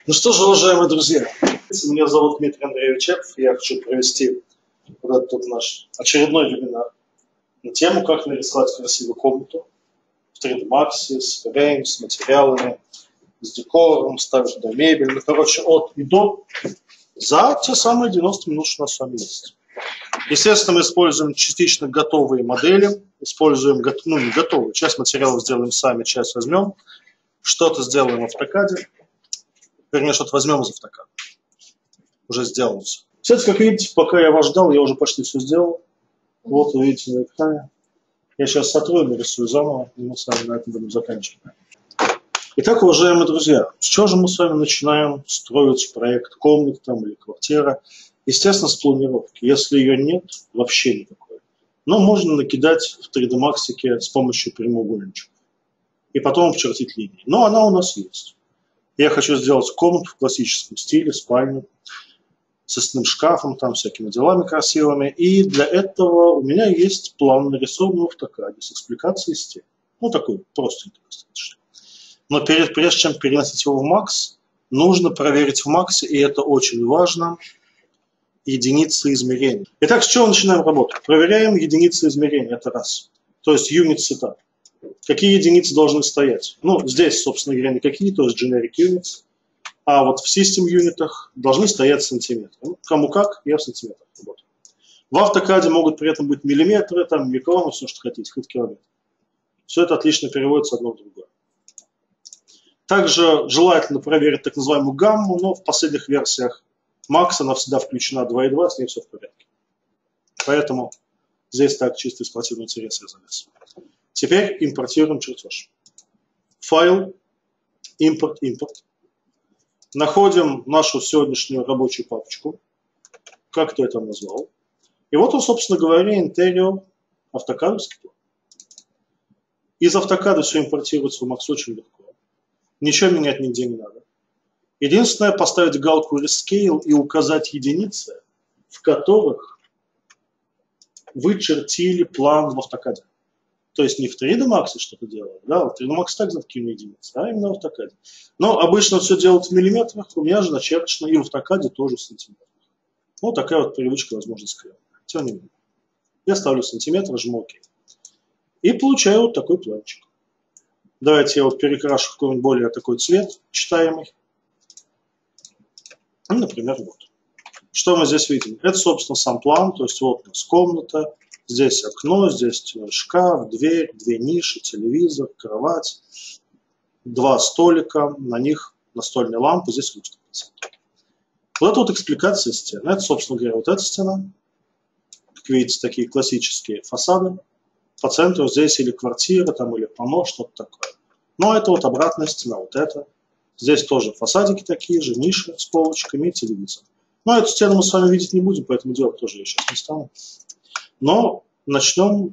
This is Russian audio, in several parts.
Ну что же, уважаемые друзья, меня зовут Дмитрий Андреевич Эпф, я хочу провести вот этот вот наш очередной вебинар на тему, как нарисовать красивую комнату в 3D Max, с фрейм, с материалами, с декором, ставить туда мебель, ну, короче, от и до, за те самые 90 минут, что у нас с вами есть. Естественно, мы используем частично готовые модели, используем, ну не готовые, часть материалов сделаем сами, часть возьмем, что-то сделаем в автокаде. Вернее, что-то возьмем из автокада. Уже сделано все. Кстати, как видите, пока я вас ждал, я уже почти все сделал. Вот вы видите на экране. Я сейчас сотру и нарисую заново, и мы с вами на этом будем заканчивать. Итак, уважаемые друзья, с чего же мы с вами начинаем строить проект комнаты там, или квартира? Естественно, с планировки. Если ее нет, вообще никакой. Но можно накидать в 3D Max с помощью прямоугольничков. И потом обчертить линии. Но она у нас есть. Я хочу сделать комнату в классическом стиле, спальню, с остальным шкафом, там всякими делами красивыми. И для этого у меня есть план, нарисованный в автокаде с экспликацией стен. Ну, такой простенький достаточно. Но прежде чем переносить его в Max, нужно проверить в Max, и это очень важно, единицы измерений. Итак, с чего начинаем работать? Проверяем единицы измерений, это раз. То есть unit setup. Какие единицы должны стоять? Ну, здесь, собственно говоря, никакие, то есть generic units. А вот в system юнитах должны стоять сантиметры. Ну, кому как, я в сантиметрах работаю. В автокаде могут при этом быть миллиметры, там, микроны, все, что хотите, хоть километр. Все это отлично переводится одно в другое. Также желательно проверить так называемую гамму, но в последних версиях Max она всегда включена 2.2, с ней все в порядке. Поэтому здесь так чисто из спортивного интереса я залез. Теперь импортируем чертеж. Файл, импорт. Находим нашу сегодняшнюю рабочую папочку. Как ты это назвал? И вот он, собственно говоря, интерьер автокадовский план. Из автокада все импортируется в Max очень легко. Ничего менять нигде не надо. Единственное, поставить галку Rescale и указать единицы, в которых вы чертили план в автокаде. То есть не в 3D Max что-то делать, да, в 3D Max так за такими единицами, а именно в автокаде. Но обычно все делают в миллиметрах, у меня же начерчено и в автокаде тоже в сантиметрах. Ну, такая вот привычка, возможно, скрытая. Тем не менее. Я ставлю сантиметр, жму ОК. И получаю вот такой планчик. Давайте я вот перекрашу в какой-нибудь более такой цвет читаемый. Ну, например, вот. Что мы здесь видим? Это, собственно, сам план. То есть вот у нас комната. Здесь окно, здесь шкаф, дверь, две ниши, телевизор, кровать, два столика, на них настольные лампы, здесь люстра. Вот это вот экспликация стен. Это, собственно говоря, вот эта стена. Как видите, такие классические фасады. По центру здесь или квартира, там, или панно, что-то такое. Но это вот обратная стена, вот это. Здесь тоже фасадики такие же, ниши с полочками и телевизор. Но эту стену мы с вами видеть не будем, поэтому делать тоже я сейчас не стану. Но начнем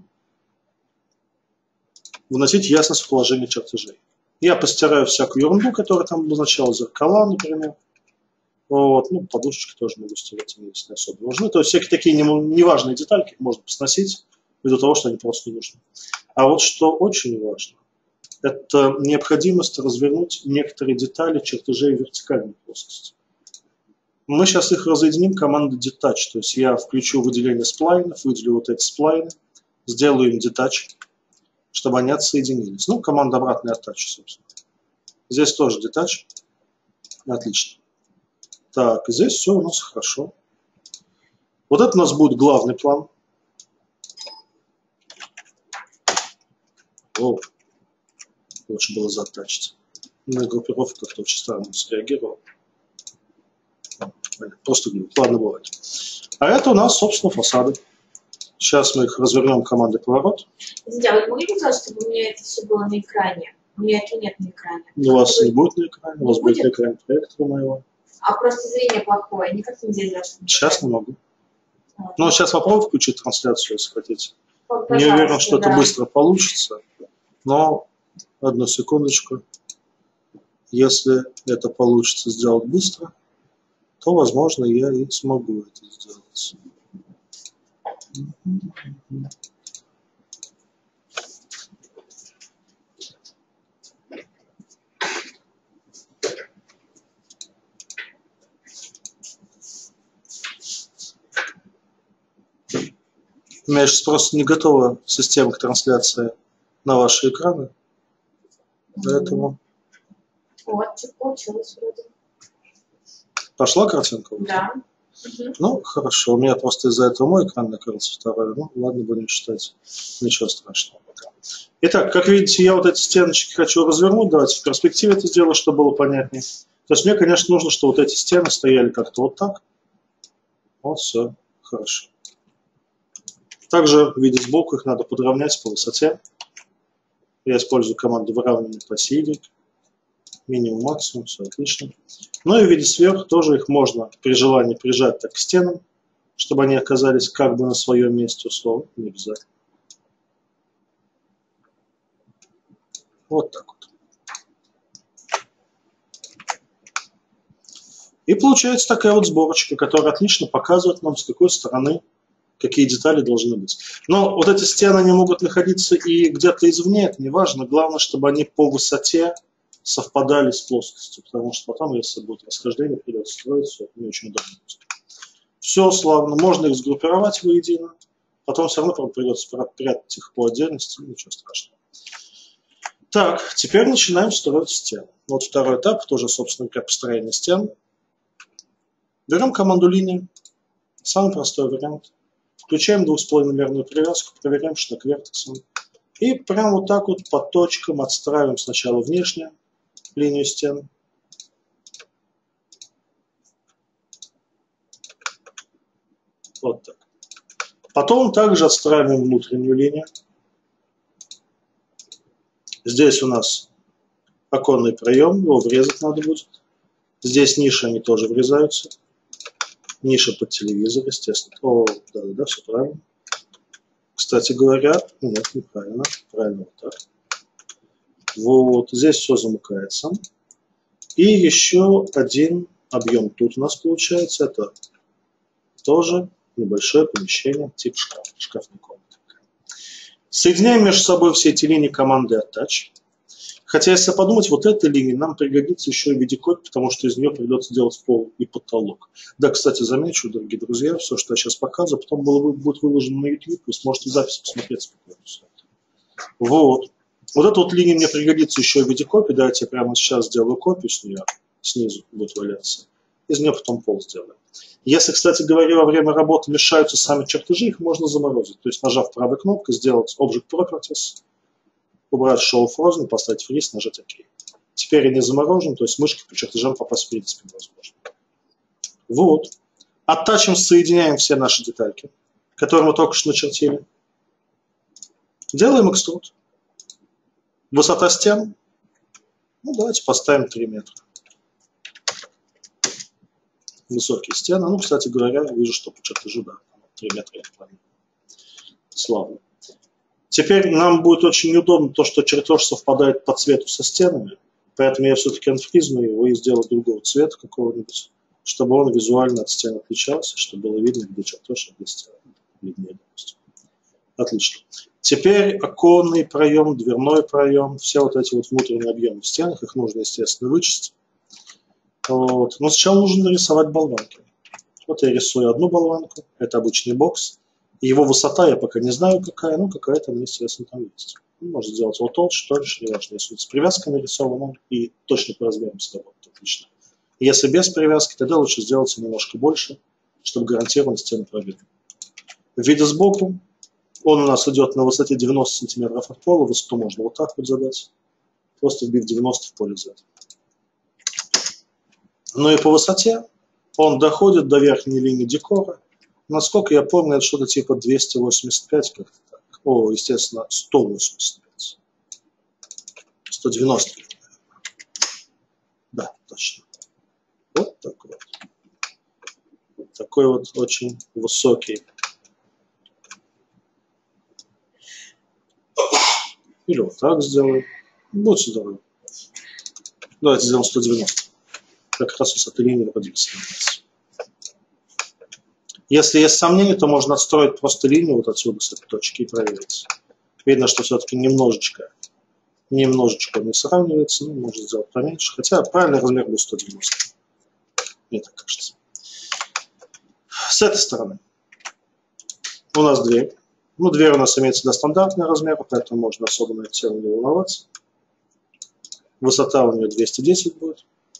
вносить ясность в положение чертежей. Я постираю всякую ерунду, которая там обозначала, зеркала, например. Вот. Ну, подушечки тоже могу стирать, они не особо нужны. То есть всякие такие неважные детальки можно посносить, ввиду того, что они просто не нужны. А вот что очень важно, это необходимость развернуть некоторые детали чертежей в вертикальной плоскости. Мы сейчас их разъединим командой detach, то есть я включу выделение сплайнов, выделю вот эти сплайны, сделаю им detach, чтобы они отсоединились. Ну, команда обратный attach, собственно. Здесь тоже detach. Отлично. Так, здесь все у нас хорошо. Вот это у нас будет главный план. О, лучше было затачить. На группировку как-то очень странно среагировал. Просто говорю, ладно, бывает. А это у нас, собственно, фасады. Сейчас мы их развернем командой поворот. Извините, а вы могли бы сказать, чтобы у меня это все было на экране? У меня этого нет на экране. У вас не будет на экране, у вас будет на экране проектора моего. А просто зрение плохое, никак нельзя сделать. Сейчас не могу. Ну, сейчас попробую включить трансляцию, если хотите. Пожалуйста, Не уверен, что да. это быстро получится, но одну секундочку. Если это получится сделать быстро, то, возможно, я и смогу это сделать. У меня сейчас просто не готова система к трансляции на ваши экраны. Поэтому... Вот, что получилось вроде. Пошла картинка? Да. Ну, хорошо. У меня просто из-за этого мой экран накрылся второй. Ну, ладно, будем считать. Ничего страшного пока. Итак, как видите, я вот эти стеночки хочу развернуть. Давайте в перспективе это сделаю, чтобы было понятнее. То есть мне, конечно, нужно, чтобы вот эти стены стояли как-то вот так. Вот, все. Хорошо. Также, видя сбоку, их надо подровнять по высоте. Я использую команду выравнивания по оси. Минимум, максимум, все отлично. Ну и в виде сверху тоже их можно при желании прижать так к стенам, чтобы они оказались как бы на своем месте условно, не обязательно. Вот так вот. И получается такая вот сборочка, которая отлично показывает нам, с какой стороны какие детали должны быть. Но вот эти стены, они могут находиться и где-то извне, это не важно. Главное, чтобы они по высоте совпадали с плоскостью, потому что потом, если будет расхождение, придется строить, все, это не очень удобно. Все славно, можно их сгруппировать воедино, потом все равно придется прятать их по отдельности, ничего страшного. Так, теперь начинаем строить стену. Вот второй этап, тоже, собственно говоря, построение стен. Берем команду линия, самый простой вариант. Включаем двухсполойномерную привязку, проверяем шаг вертексом. И прям вот так вот по точкам отстраиваем сначала внешнюю линию стен. Вот так. Потом также отстраиваем внутреннюю линию. Здесь у нас оконный проем, его врезать надо будет. Здесь ниши, они тоже врезаются. Ниша под телевизор, естественно. О, да, все правильно. Кстати говоря, нет, неправильно. Правильно вот так. Вот, здесь все замыкается. И еще один объем тут у нас получается. Это тоже небольшое помещение, тип шкаф, шкафной комнаты. Соединяем между собой все эти линии команды Attach. Хотя, если подумать, вот эта линия нам пригодится еще и в виде копии, потому что из нее придется делать пол и потолок. Да, кстати, замечу, дорогие друзья, все, что я сейчас показываю, потом будет выложено на YouTube, вы сможете запись посмотреть спокойно. Вот. Вот эта вот линия мне пригодится еще и в виде копии. Давайте я прямо сейчас сделаю копию с нее, снизу будет валяться. Из нее потом пол сделаю. Если, кстати говоря, во время работы мешаются сами чертежи, их можно заморозить. То есть, нажав правой кнопкой, сделать Object Properties, убрать Show Frozen, поставить Freeze, нажать ОК. Теперь они заморожены, то есть мышкой по чертежам попасть в принципе невозможно. Вот. Оттачим, соединяем все наши детальки, которые мы только что начертили. Делаем экструд. Высота стен. Ну, давайте поставим 3 метра. Высокие стены. Ну, кстати говоря, вижу, что по чертежу, да, 3 метра я планирую. Славно. Теперь нам будет очень неудобно то, что чертеж совпадает по цвету со стенами, поэтому я все-таки анфризну его и сделаю другого цвета какого-нибудь, чтобы он визуально от стен отличался, чтобы было видно, где чертеж, а где стены. Виднее, допустим. Отлично. Теперь оконный проем, дверной проем, все вот эти вот внутренние объемы в стенах, их нужно, естественно, вычесть. Вот. Но сначала нужно нарисовать болванки. Вот я рисую одну болванку, это обычный бокс. Его высота я пока не знаю какая, но какая-то, естественно, там есть. Можно сделать вот толще, тоньше, неважно, если с привязкой нарисовано и точно по размерам сработает, отлично. Если без привязки, тогда лучше сделать немножко больше, чтобы гарантированно стены пробили. В виде сбоку он у нас идет на высоте 90 см от пола, высоту можно вот так вот задать, просто вбив 90 в поле Z. Ну и по высоте он доходит до верхней линии декора. Насколько я помню, это что-то типа 285, как-то так. О, естественно, 185. 190. Да, точно. Вот такой вот. Вот такой вот очень высокий. Или вот так сделаю. Будьте здоровы. Давайте сделаем 190. Как раз высоты линии находимся. Если есть сомнения, то можно отстроить просто линию вот отсюда с этой точки и проверить. Видно, что все-таки немножечко не сравнивается, ну, можно сделать поменьше. Хотя правильный размер будет 190. Мне так кажется. С этой стороны у нас дверь. Ну, дверь у нас имеет всегда стандартный размер, поэтому можно особо на эту тему не волноваться. Высота у нее 210 будет.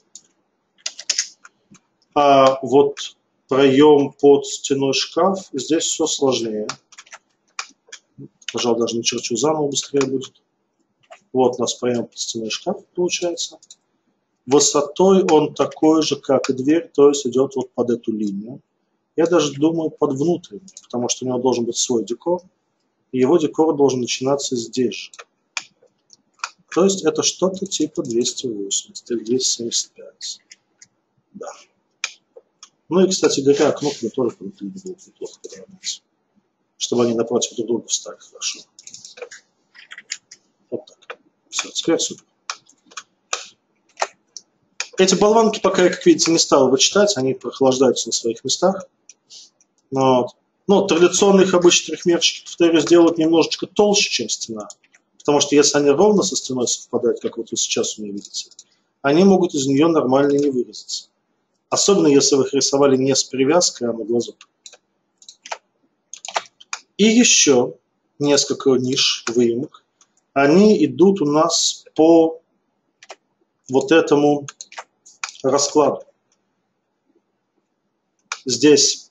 А вот проем под стеной шкаф, здесь все сложнее. Пожалуй, даже не черчу заново, быстрее будет. Вот у нас проем под стеной шкаф получается. Высотой он такой же, как и дверь, то есть идет вот под эту линию. Я даже думаю под внутреннюю, потому что у него должен быть свой декор. И его декор должен начинаться здесь же. То есть это что-то типа 280 или 275. Да. Ну и, кстати говоря, кнопки тоже внутри будут неплохо подравняться, чтобы они напротив друг друга встали хорошо. Вот так. Все, теперь супер. Эти болванки пока я, как видите, не стал вычитать, они прохлаждаются на своих местах. Но традиционно их обычно трехмерчики, повторюсь, делают немножечко толще, чем стена. Потому что если они ровно со стеной совпадают, как вот вы сейчас у меня видите, они могут из нее нормально не вырезаться. Особенно если вы их рисовали не с привязкой, а на глазок. И еще несколько ниш, выемок. Они идут у нас по вот этому раскладу. Здесь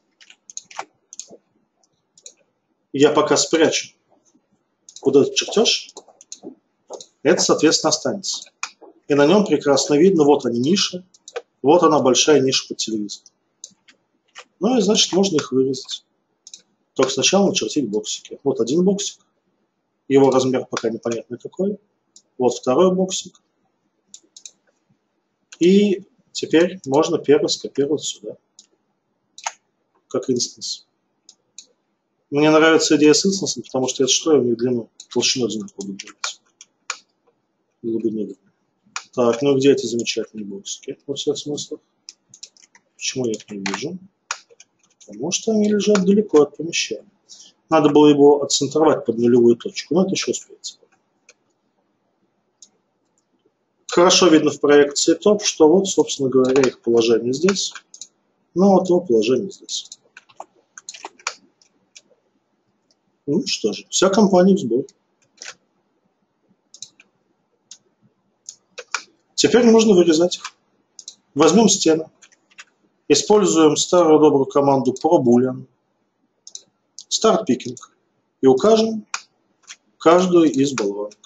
я пока спрячу куда этот чертеж. Это, соответственно, останется. И на нем прекрасно видно, вот они ниши, вот она большая ниша под телевизор. Ну и значит можно их вырезать. Только сначала начертить боксики. Вот один боксик. Его размер пока непонятный какой. Вот второй боксик. И теперь можно первый скопировать сюда. Как инстанс. Мне нравится идея с инстансом, потому что это что я в них длину, толщину одинаково буду делать. Глубине. Так, ну где эти замечательные боксики во всех смыслах? Почему я их не вижу? Потому что они лежат далеко от помещения. Надо было его отцентровать под нулевую точку, но это еще успеется. Хорошо видно в проекции топ, что вот, собственно говоря, их положение здесь, ну вот его положение здесь. Ну что же, вся компания в сборе. Теперь нужно вырезать их. Возьмем стены. Используем старую добрую команду ProBoolean. Start Picking. И укажем каждую из болванок.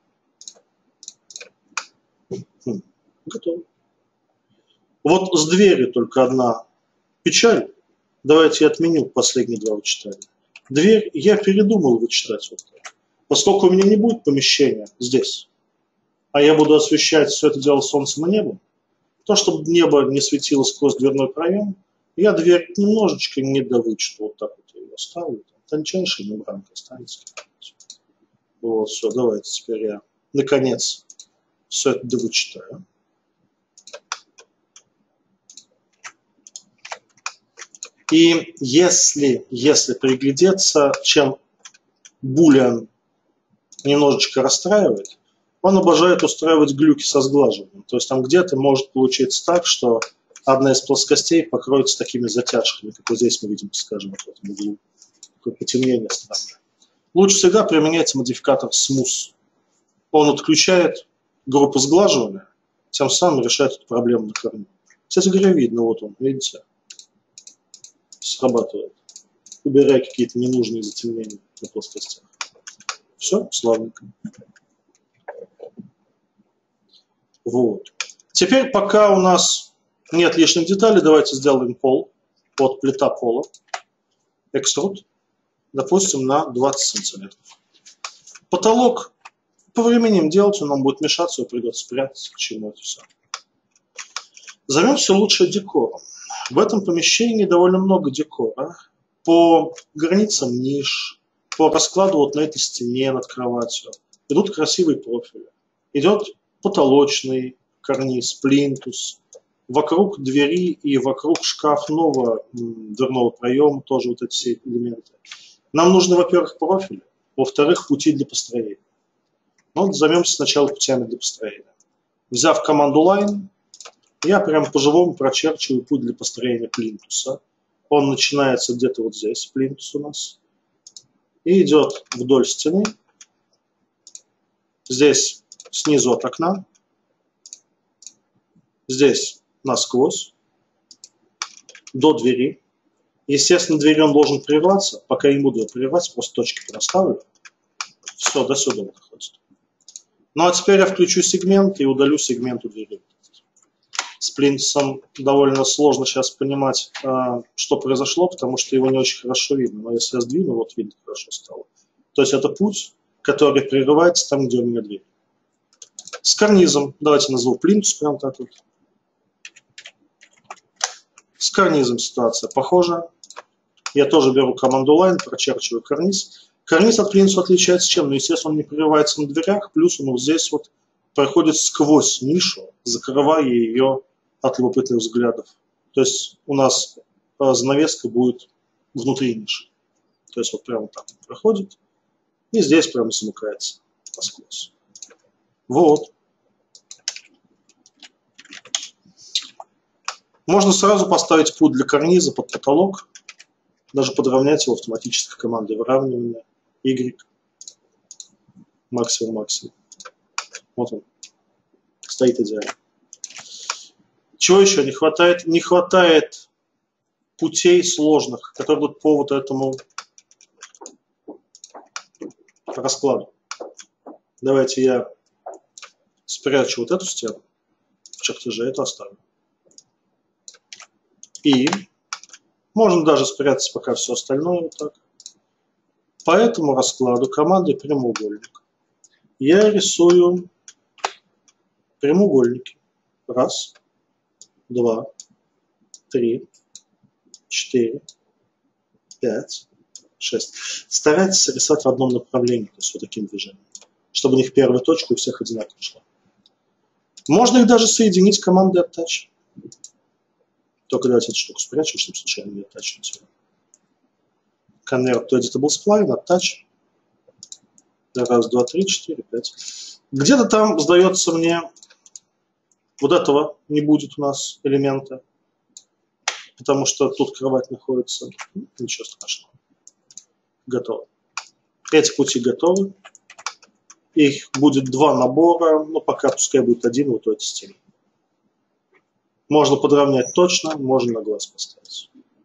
Готово. Вот с дверью только одна печаль. Давайте я отменю последние два вычитания. Дверь я передумал вычитать вот так. Поскольку у меня не будет помещения здесь, а я буду освещать все это дело солнцем и небом, то, чтобы небо не светило сквозь дверной проем, я дверь немножечко не довычту. Вот так вот я ее оставлю. Тончайшая мембранка останется. Вот, все, давайте теперь я, наконец, все это довычитаю. И если приглядеться, чем Boolean немножечко расстраивает, он обожает устраивать глюки со сглаживанием. То есть там где-то может получиться так, что одна из плоскостей покроется такими затяжками, как вот здесь мы видим, скажем, в этом углу. Такое потемнение странное. Лучше всегда применять модификатор Smooth. Он отключает группу сглаживания, тем самым решает эту проблему на корню. Кстати говоря, видно, вот он, видите, срабатывает, убирая какие-то ненужные затемнения на плоскостях. Все, славненько. Вот. Теперь, пока у нас нет лишних деталей, давайте сделаем пол. Вот плита пола. Экструд. Допустим, на 20 сантиметров. Потолок повременим делать, он нам будет мешаться, его придется прятать, к чему это все. Займемся лучше декором. В этом помещении довольно много декора. По границам ниш, по раскладу вот на этой стене над кроватью идут красивые профили. Идет потолочный карниз, плинтус. Вокруг двери и вокруг шкафного дверного проема тоже вот эти все элементы. Нам нужны, во-первых, профили, во-вторых, пути для построения. Ну, вот займемся сначала путями для построения. Взяв команду Line, я прям по-живому прочерчиваю путь для построения плинтуса. Он начинается где-то вот здесь, плинтус у нас. и идет вдоль стены. Здесь снизу от окна. Здесь насквозь. До двери. Естественно, дверь он должен прерваться. Пока я не буду ее прерывать, просто точки проставлю. Все, до сюда он доходит. Ну а теперь я включу сегмент и удалю сегмент у двери. С плинтусом довольно сложно сейчас понимать, что произошло, потому что его не очень хорошо видно. Но если я сдвину, вот видно, хорошо стало. То есть это путь, который прерывается там, где у меня дверь. С карнизом. Давайте назову плинтус прям так вот. С карнизом ситуация похожа. Я тоже беру команду line, прочерчиваю карниз. Карниз от плинтуса отличается чем? Ну, естественно, он не прерывается на дверях, плюс он вот здесь вот проходит сквозь нишу, закрывая ее от любопытных взглядов. То есть у нас занавеска будет внутри ниши. То есть вот прямо так проходит. И здесь прямо замыкается насквозь. Вот. Можно сразу поставить путь для карниза под потолок. Даже подровнять его автоматической командой выравнивания. Y. Максимум. Вот он. Стоит идеально. Чего еще не хватает? Не хватает путей сложных, которые будут по вот этому раскладу. Давайте я спрячу вот эту стену в чертеже, это оставлю. И можно даже спрятать пока все остальное вот так. По этому раскладу командой прямоугольник я рисую прямоугольники. Раз, два, три, 4, 5, 6. Старайтесь рисовать в одном направлении, то есть вот таким движением, чтобы у них первая точка у всех одинаково шла. Можно их даже соединить командой Attach. Только давайте эту штуку спрячем, чтобы случайно не оттачивать ее. Convert to Editable Spline, Attach. Раз, два, три, 4, 5. Где-то там, сдается мне, вот этого не будет у нас элемента, потому что тут кровать находится. Ничего страшного. Готово. Эти пути готовы. Их будет два набора, но пока пускай будет один вот у этой стены. Можно подровнять точно, можно на глаз поставить.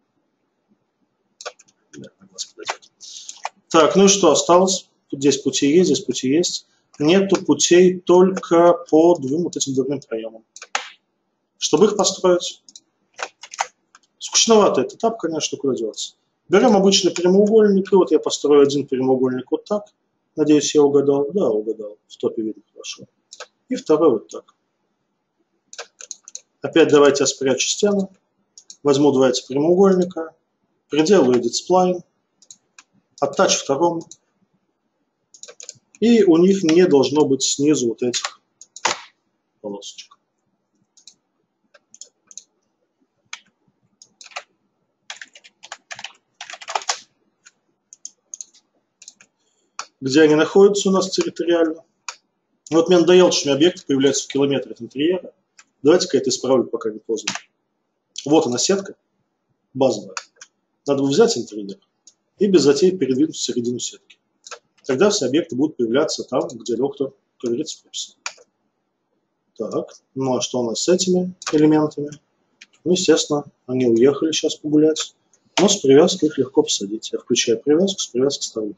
Да, на глаз подойдет. Так, ну и что осталось? Здесь пути есть, здесь пути есть. Нету путей только по двум вот этим дверным проемам. Чтобы их построить, скучновато этот этап, конечно, куда деваться. Берем обычный прямоугольник, и вот я построю один прямоугольник вот так. Надеюсь, я угадал. Да, угадал. В топе видно хорошо. И второй вот так. Опять давайте я спрячу стену. Возьму два этих прямоугольника. Приделаю Edit Spline. Attach второму. И у них не должно быть снизу вот этих полосочек. Где они находятся у нас территориально. Вот мне надоело, что у меня объекты появляются в километре от интерьера. Давайте-ка это исправлю, пока не поздно. Вот она сетка, базовая. Надо взять интерьер и без затей передвинуть в середину сетки. Тогда все объекты будут появляться там, где доктор говорится прописано. Так, ну а что у нас с этими элементами? Ну, естественно, они уехали сейчас погулять. Но с привязкой их легко посадить. Я включаю привязку, с привязкой ставлю.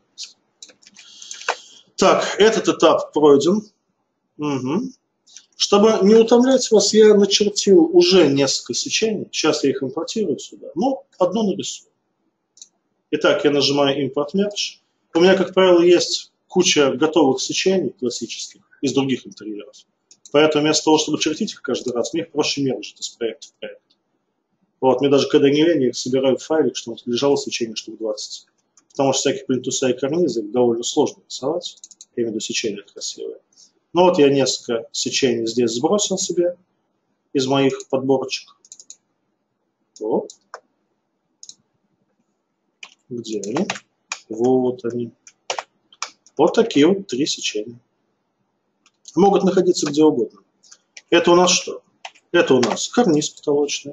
Так, этот этап пройден. Угу. Чтобы не утомлять вас, я начертил уже несколько сечений. Сейчас я их импортирую сюда. Но одно нарисую. Итак, я нажимаю Import Merge. У меня, как правило, есть куча готовых сечений классических из других интерьеров. Поэтому вместо того, чтобы чертить их каждый раз, мне их проще мержить из проекта в проект. Вот, мне даже когда не лень, я их собираю в файлик, чтобы лежало сечение штук 20. Потому что всяких плинтуса и карниза их довольно сложно рисовать. Я имею в виду сечения красивые. Ну вот я несколько сечений здесь сбросил себе из моих подборочек. Вот. Где они? Вот они. Вот такие вот 3 сечения. Могут находиться где угодно. Это у нас что? Это у нас карниз потолочный,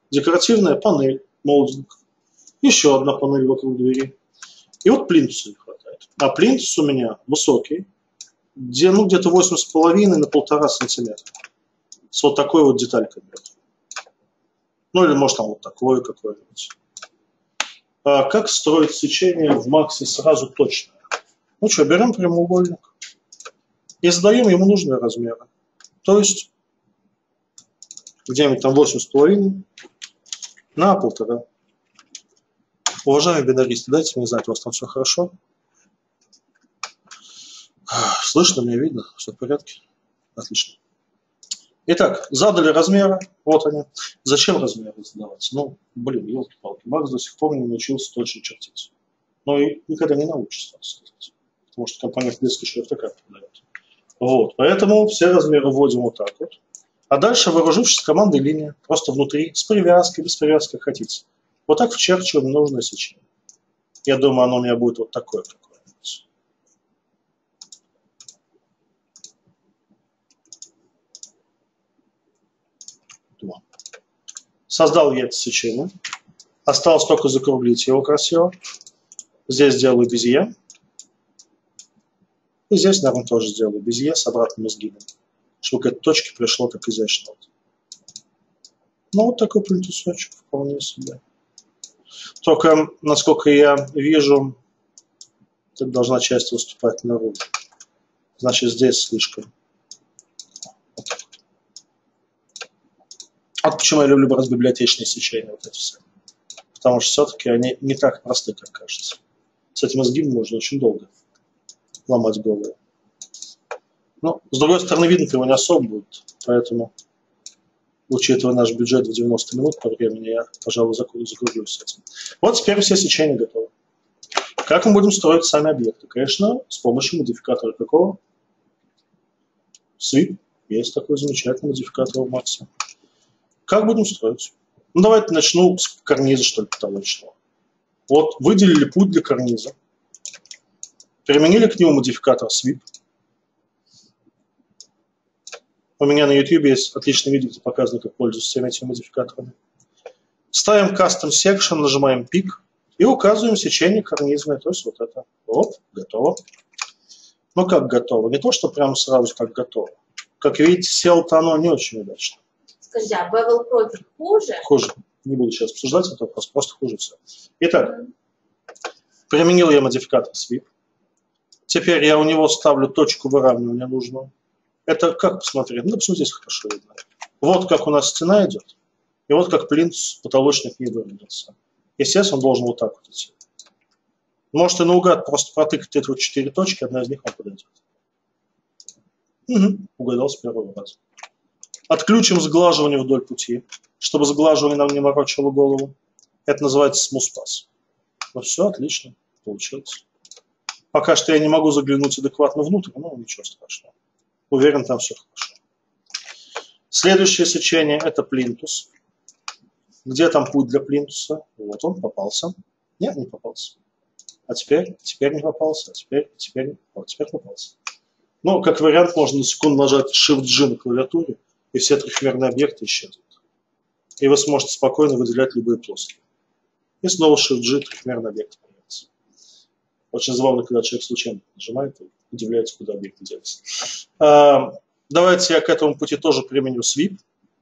декоративная панель, молдинг, еще одна панель вокруг двери. И вот плинтуса не хватает. А плинтус у меня высокий, где, ну, где-то 8,5 на 1,5 сантиметра. С вот такой вот деталькой. Ну, или может там вот такое какое-нибудь. А как строить сечение в Максе сразу точно? Ну что, берем прямоугольник и задаем ему нужные размеры. То есть где-нибудь там 8,5 на 1,5. Уважаемые бинаристы, дайте мне знать, у вас там все хорошо? Слышно, мне видно, все в порядке? Отлично. Итак, задали размеры, вот они. Зачем размеры задавать? Ну, блин, елки-палки, Макс до сих пор не научился точно чертить. Но и никогда не научится, так сказать. Потому что компания английский шрифт такая продает. Вот, поэтому все размеры вводим вот так вот. А дальше, вооружившись командой линия, просто внутри, с привязкой, без привязки, как хотите. Вот так вчерчиваем нужное сечение. Я думаю, оно у меня будет вот такое какое-нибудь. Создал я это сечение. Осталось только закруглить его красиво. Здесь сделаю безе. И здесь, наверное, тоже сделаю безе с обратным изгибом. Чтобы к этой точке пришло как изящно. Ну, вот такой плинтусочек вполне себе. Только, насколько я вижу, тут должна часть выступать наружу. Значит, здесь слишком. Вот так. Вот почему я люблю разбиблиотечные сечения, вот эти все. Потому что все-таки они не так просты, как кажется. С этим изгибом можно очень долго ломать голову. Но, с другой стороны, видно-то его не особо будет. Поэтому, учитывая наш бюджет в 90 минут по времени, я, пожалуй, закруглюсь с этим. Вот теперь все сечения готовы. Как мы будем строить сами объекты? Конечно, с помощью модификатора какого? Sweep. Есть такой замечательный модификатор в Максе. Как будем строить? Ну, давайте начну с карниза, что ли, потолочного. Вот, выделили путь для карниза. Применили к нему модификатор Sweep. У меня на YouTube есть отличный видео, где показано, как пользоваться всеми этими модификаторами. Ставим Custom Section, нажимаем пик и указываем сечение карнизное, то есть вот это. Оп, готово. Ну как готово? Не то, что прямо сразу как готово. Как видите, село-то оно не очень удачно. Скажи, а Bevel Project хуже? Хуже. Не буду сейчас обсуждать этот вопрос, просто хуже все. Итак, применил я модификатор Sweep. Теперь я у него ставлю точку выравнивания нужную. Это как посмотреть? Ну, посмотрите, здесь хорошо видно. Вот как у нас стена идет. И вот как плинтус потолочник не выровнялся. Естественно, он должен вот так вот идти. Можете наугад просто протыкать эти вот 4 точки, одна из них вам подойдет. Угу, угадал с первого раза. Отключим сглаживание вдоль пути, чтобы сглаживание нам не морочило голову. Это называется smooth pass. Ну все, отлично, получилось. Пока что я не могу заглянуть адекватно внутрь, но ничего страшного. Уверен, там все хорошо. Следующее сечение – это плинтус. Где там путь для плинтуса? Вот он, попался. Нет, не попался. А теперь не попался. А теперь попался. Ну, как вариант, можно на секунду нажать Shift-G на клавиатуре, и все трехмерные объекты исчезнут. И вы сможете спокойно выделять любые плоские. И снова Shift-G, трехмерный объект появится. Очень забавно, когда человек случайно нажимает и удивляется, куда объекты делятся. Давайте я к этому пути тоже применю Sweep.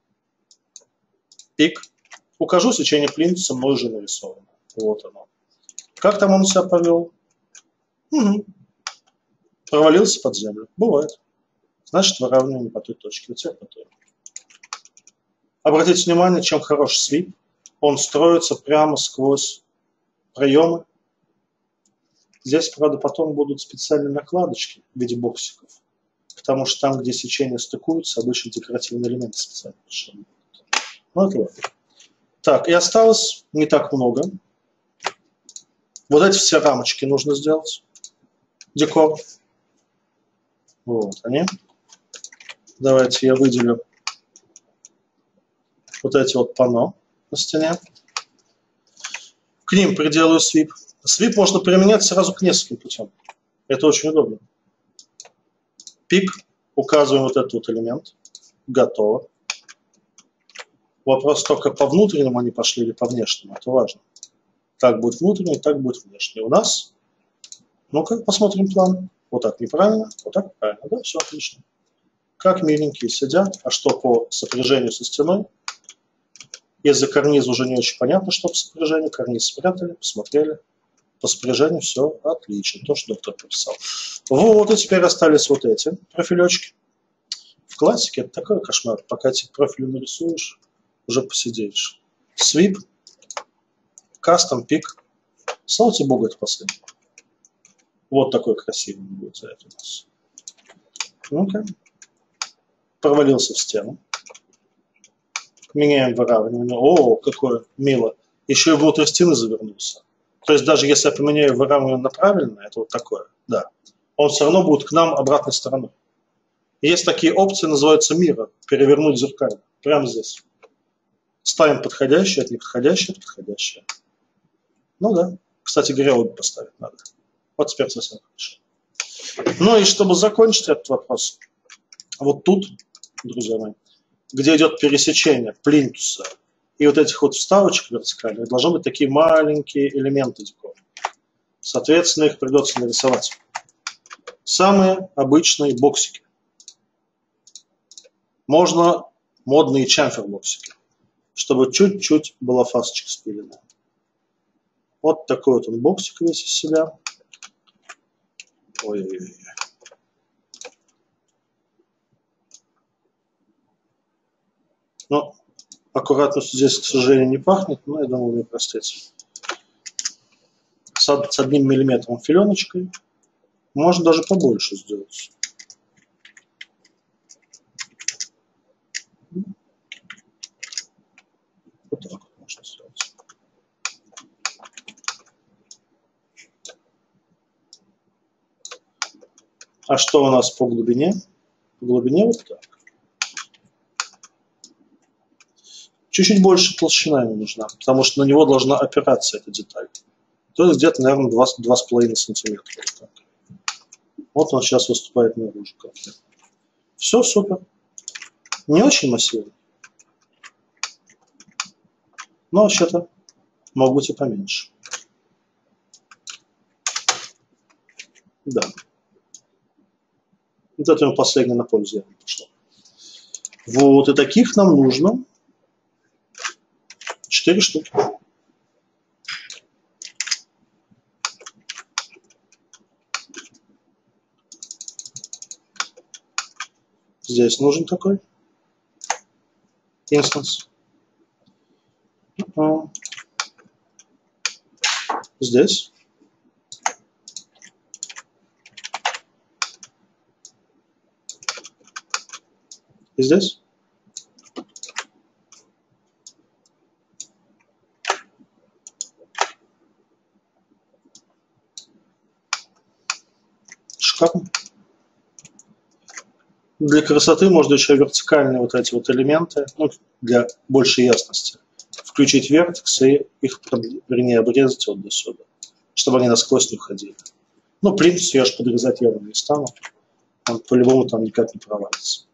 Пик. Укажу сечение плинтуса, мной уже нарисовано. Вот оно. Как там он себя повел? Угу. Провалился под землю. Бывает. Значит, выравнивание по той точке. Вот по той. Обратите внимание, чем хорош Sweep. Он строится прямо сквозь проемы. Здесь, правда, потом будут специальные накладочки в виде боксиков. Потому что там, где сечения стыкуются, обычно декоративные элементы специально решены. Ну, это ладно. Так, и осталось не так много. Вот эти все рамочки нужно сделать. Декор. Вот они. Давайте я выделю вот эти вот панно на стене. К ним приделаю Sweep. Sweep можно применять сразу к нескольким путям. Это очень удобно. Пик. Указываем вот этот вот элемент. Готово. Вопрос только по внутреннему они пошли или по внешнему. Это важно. Так будет внутренний, так будет внешний. У нас Ну-ка, посмотрим план. Вот так неправильно, вот так правильно. Да, все отлично. Как миленькие сидят. А что по сопряжению со стеной? Из-за карниза уже не очень понятно, что по сопряжению. Карниз спрятали, посмотрели. По сопряжению все отлично. То, что доктор прописал. Вот, и теперь остались вот эти профилечки. В классике это такой кошмар. Пока эти профили нарисуешь, уже посидеешь. Свип, кастом, пик. Слава тебе Богу, это последний. Вот такой красивый будет за это у нас. Ну-ка. Провалился в стену. Меняем выравнивание. О, какое мило. Еще и внутрь стены завернулся. То есть даже если я поменяю выравнивание на правильное, это вот такое, да, он все равно будет к нам обратной стороной. Есть такие опции, называются мира, перевернуть зеркально. Прямо здесь. Ставим подходящее, это неподходящее, это подходящее. Ну да. Кстати говоря, обе поставить надо. Вот теперь совсем хорошо. Ну и чтобы закончить этот вопрос, вот тут, друзья мои, где идет пересечение плинтуса и вот этих вот вставочек вертикальных, должны быть такие маленькие элементы декора. Соответственно, их придется нарисовать. Самые обычные боксики. Можно модные чамфер-боксики, чтобы чуть-чуть была фасочка спиленная. Вот такой вот он боксик весь из себя. Ой-ой-ой. Ну, аккуратностью здесь, к сожалению, не пахнет, но я думаю, вы простите. С 1 миллиметром филеночкой. Можно даже побольше сделать. Вот так вот можно сделать. А что у нас по глубине? По глубине вот так. Чуть-чуть больше толщина ему нужна, потому что на него должна опираться эта деталь. То есть где-то, наверное, 2,5 сантиметра. Вот он сейчас выступает наружу. Все супер. Не очень массивно. Но вообще-то мог быть и поменьше. Да. Вот это ему последнее на пользу явно пошло. Вот, и таких нам нужно 4 штуки. Здесь нужен такой инстанс. Здесь. И здесь. Шикарно. Для красоты можно еще вертикальные вот эти вот элементы, ну, для большей ясности, включить вертекс и их, вернее, обрезать вот до сюда, чтобы они насквозь не уходили. Ну, плинтус я же подрезать явно не стану, он по-любому там никак не провалится.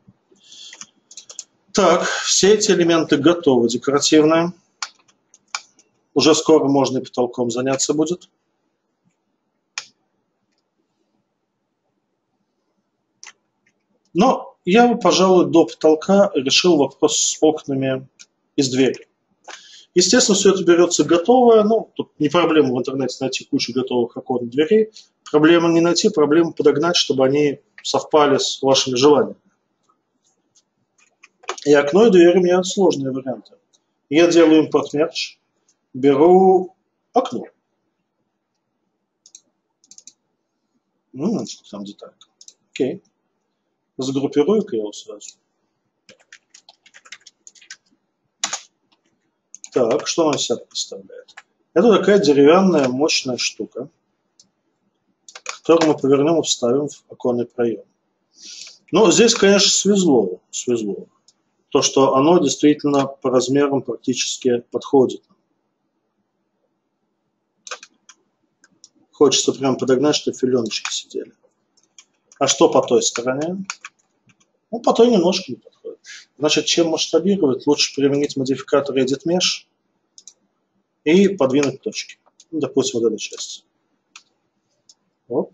Так, все эти элементы готовы, декоративные. Уже скоро можно и потолком заняться будет. Но я бы, пожалуй, до потолка решил вопрос с окнами из двери. Естественно, все это берется готовое. Ну, тут не проблема в интернете найти кучу готовых окон дверей. Проблема не найти, проблема подогнать, чтобы они совпали с вашими желаниями. И окно, и дверь у меня сложные варианты. Я делаю импорт-мерч, беру окно. Там деталька. Окей. Загруппирую-ка я его сразу. Так, что он из себя представляет? Это такая деревянная мощная штука, которую мы повернем и вставим в оконный проем. Но здесь, конечно, свезло. То, что оно действительно по размерам практически подходит. Хочется прям подогнать, чтобы филеночки сидели. А что по той стороне? Ну, по той немножко не подходит. Значит, чем масштабировать, лучше применить модификатор Edit Mesh и подвинуть точки. Ну, допустим, вот эту часть. Оп.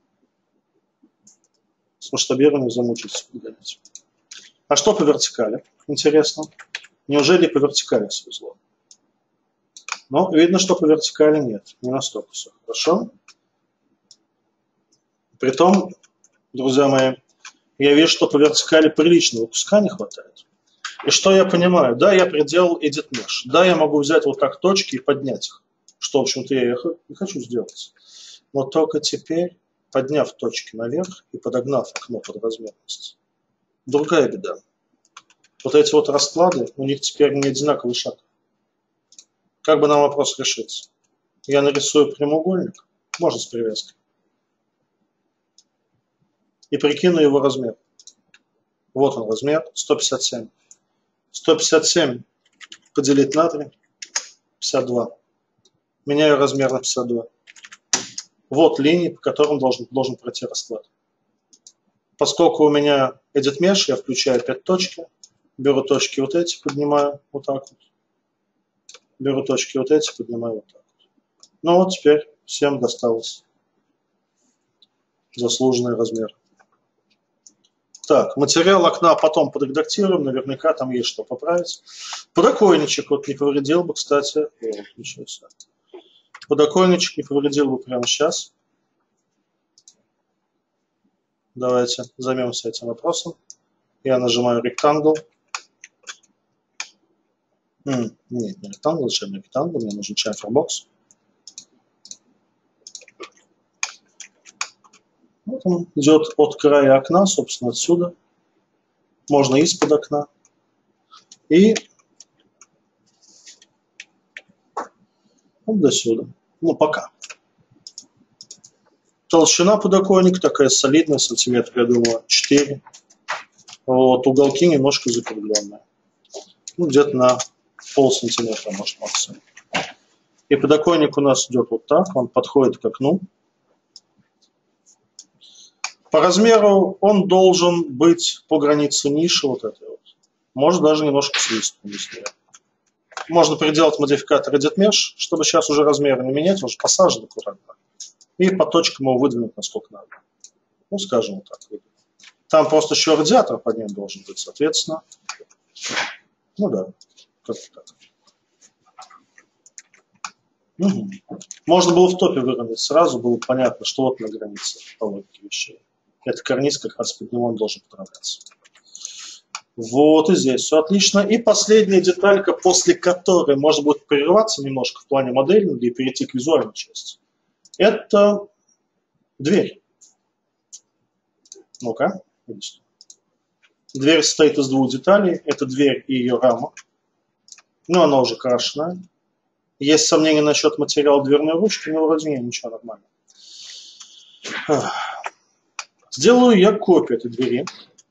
С масштабированием замучиться подгонять. А что по вертикали? Интересно. Неужели по вертикали свезло? Но видно, что по вертикали нет. Не настолько все хорошо. Притом, друзья мои, я вижу, что по вертикали приличного куска не хватает. И что я понимаю? Да, я приделал Edit Mesh. Да, я могу взять вот так точки и поднять их. Что, в общем-то, я и хочу сделать. Но только теперь, подняв точки наверх и подогнав окно под размерность, другая беда. Вот эти вот расклады, у них теперь не одинаковый шаг. Как бы нам вопрос решиться? Я нарисую прямоугольник, можно с привязкой, и прикину его размер. Вот он размер, 157. 157 поделить на 3, 52. Меняю размер на 52. Вот линии, по которым должен пройти расклад. Поскольку у меня Edit Mesh, я включаю 5 точки, беру точки вот эти, поднимаю вот так вот. Беру точки вот эти, поднимаю вот так вот. Ну вот теперь всем досталось заслуженный размер. Так, материал окна потом подредактируем, наверняка там есть что поправить. Подоконничек вот не повредил бы, кстати. Подоконничек не повредил бы прямо сейчас. Давайте займемся этим вопросом. Я нажимаю Rectangle. Нет, не Rectangle, зачем мне Rectangle? Мне нужен Chamfer Box. Вот он идет от края окна, собственно, отсюда. Можно из-под окна. И вот до сюда. Ну, пока. Толщина подоконника такая солидная, сантиметр, я думаю, 4. Вот, уголки немножко закругленные. Ну, где-то на полсантиметра, может, максимум. И подоконник у нас идет вот так, он подходит к окну. По размеру он должен быть по границе ниши вот этой вот. Может даже немножко с листом, если можно приделать модификатор Edit Mesh, чтобы сейчас уже размеры не менять, он же посажен аккуратно. И по точкам его выдвинуть насколько надо. Ну, скажем вот так. Там просто еще радиатор под ним должен быть, соответственно. Ну да, как-то так. Угу. Можно было в топе выровнять сразу, было понятно, что вот на границе по логике вещей. Это карниз как раз под него он должен подравняться. Вот и здесь все отлично. И последняя деталька, после которой можно будет прерываться немножко в плане моделинга и перейти к визуальной части. Это дверь. Ну-ка. Дверь состоит из двух деталей. Это дверь и ее рама. Но она уже крашеная. Есть сомнения насчет материала дверной ручки, но вроде нет, ничего, нормально. Сделаю я копию этой двери.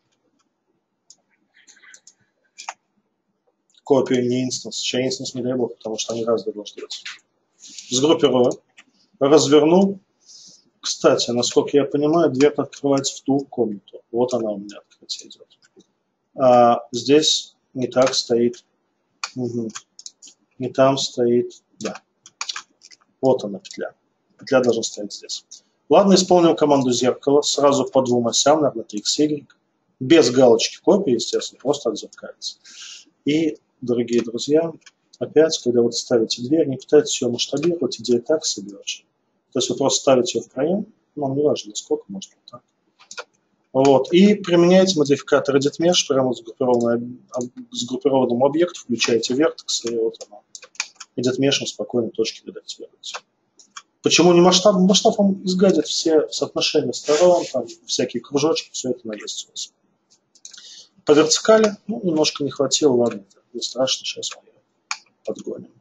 Копию, не инстанс. Сейчас инстанс не дай бог, потому что они разные должны быть. Сгруппирую. Разверну. Кстати, насколько я понимаю, дверь открывается в ту комнату. Вот она у меня открытие идет. А здесь не так стоит. Угу. Не там стоит. Да. Вот она петля. Петля должна стоять здесь. Ладно, исполним команду зеркала. Сразу по двум осям, наверное, TXY. Без галочки копии, естественно, просто отзеркалится. И, дорогие друзья, опять, когда вы ставите дверь, не пытайтесь ее масштабировать, идея так себе очень. То есть вы просто ставите ее в проем, нам не важно, сколько, может быть так. Вот. И применяете модификатор Edit Mesh, прямо с группированным объектом, включаете вертекс, и вот оно. Edit Mesh спокойно точки редактируете. Почему не масштаб? Масштаб он изгадит все соотношения сторон, там всякие кружочки, все это навесится у вас. По вертикали, ну, немножко не хватило, ладно, не страшно, сейчас мы ее подгоним.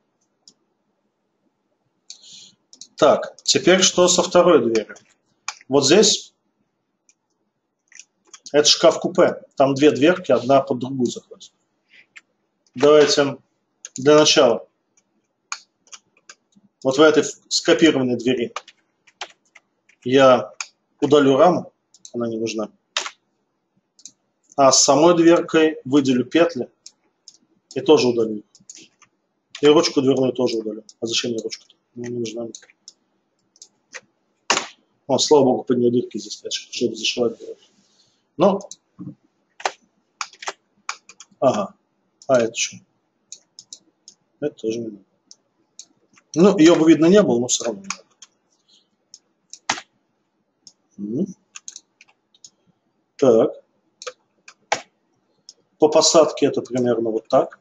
Так, теперь что со второй дверью? Вот здесь это шкаф-купе. Там две дверки, одна под другую заходит. Давайте для начала вот в этой скопированной двери я удалю раму, она не нужна. А с самой дверкой выделю петли и тоже удалю. И ручку дверную тоже удалю. А зачем мне ручка-то? Ну, не нужна. О, слава богу, под нее дырки здесь, чтобы зашивать. Ну, ага. А это что? Это тоже не надо. Ну, ее бы видно не было, но все равно не надо. Так. По посадке это примерно вот так.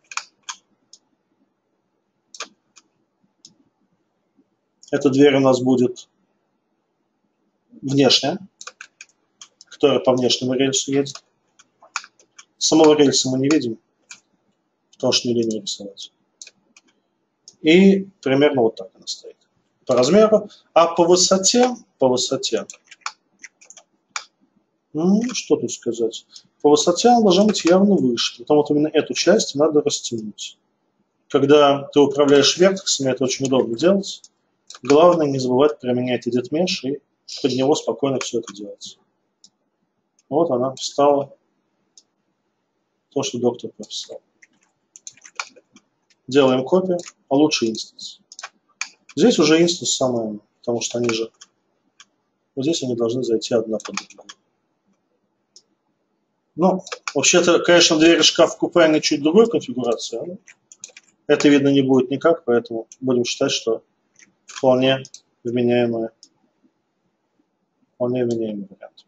Эта дверь у нас будет внешняя, которая по внешнему рельсу едет. Самого рельса мы не видим, потому что не линию рисовать. И примерно вот так она стоит. По размеру. А по высоте, ну, что тут сказать? По высоте она должна быть явно выше. Потому что именно эту часть надо растянуть. Когда ты управляешь вертексами, это очень удобно делать. Главное не забывать применять edit mesh и под него спокойно все это делать. Вот она встала. То, что доктор прописал. Делаем копию, а лучше инстанс. Здесь уже инстанс самое, потому что они же... Вот здесь они должны зайти одна под другой. Ну, вообще-то, конечно, двери шкаф купе чуть другой конфигурации. Это видно не будет никак, поэтому будем считать, что вполне вменяемый вариант.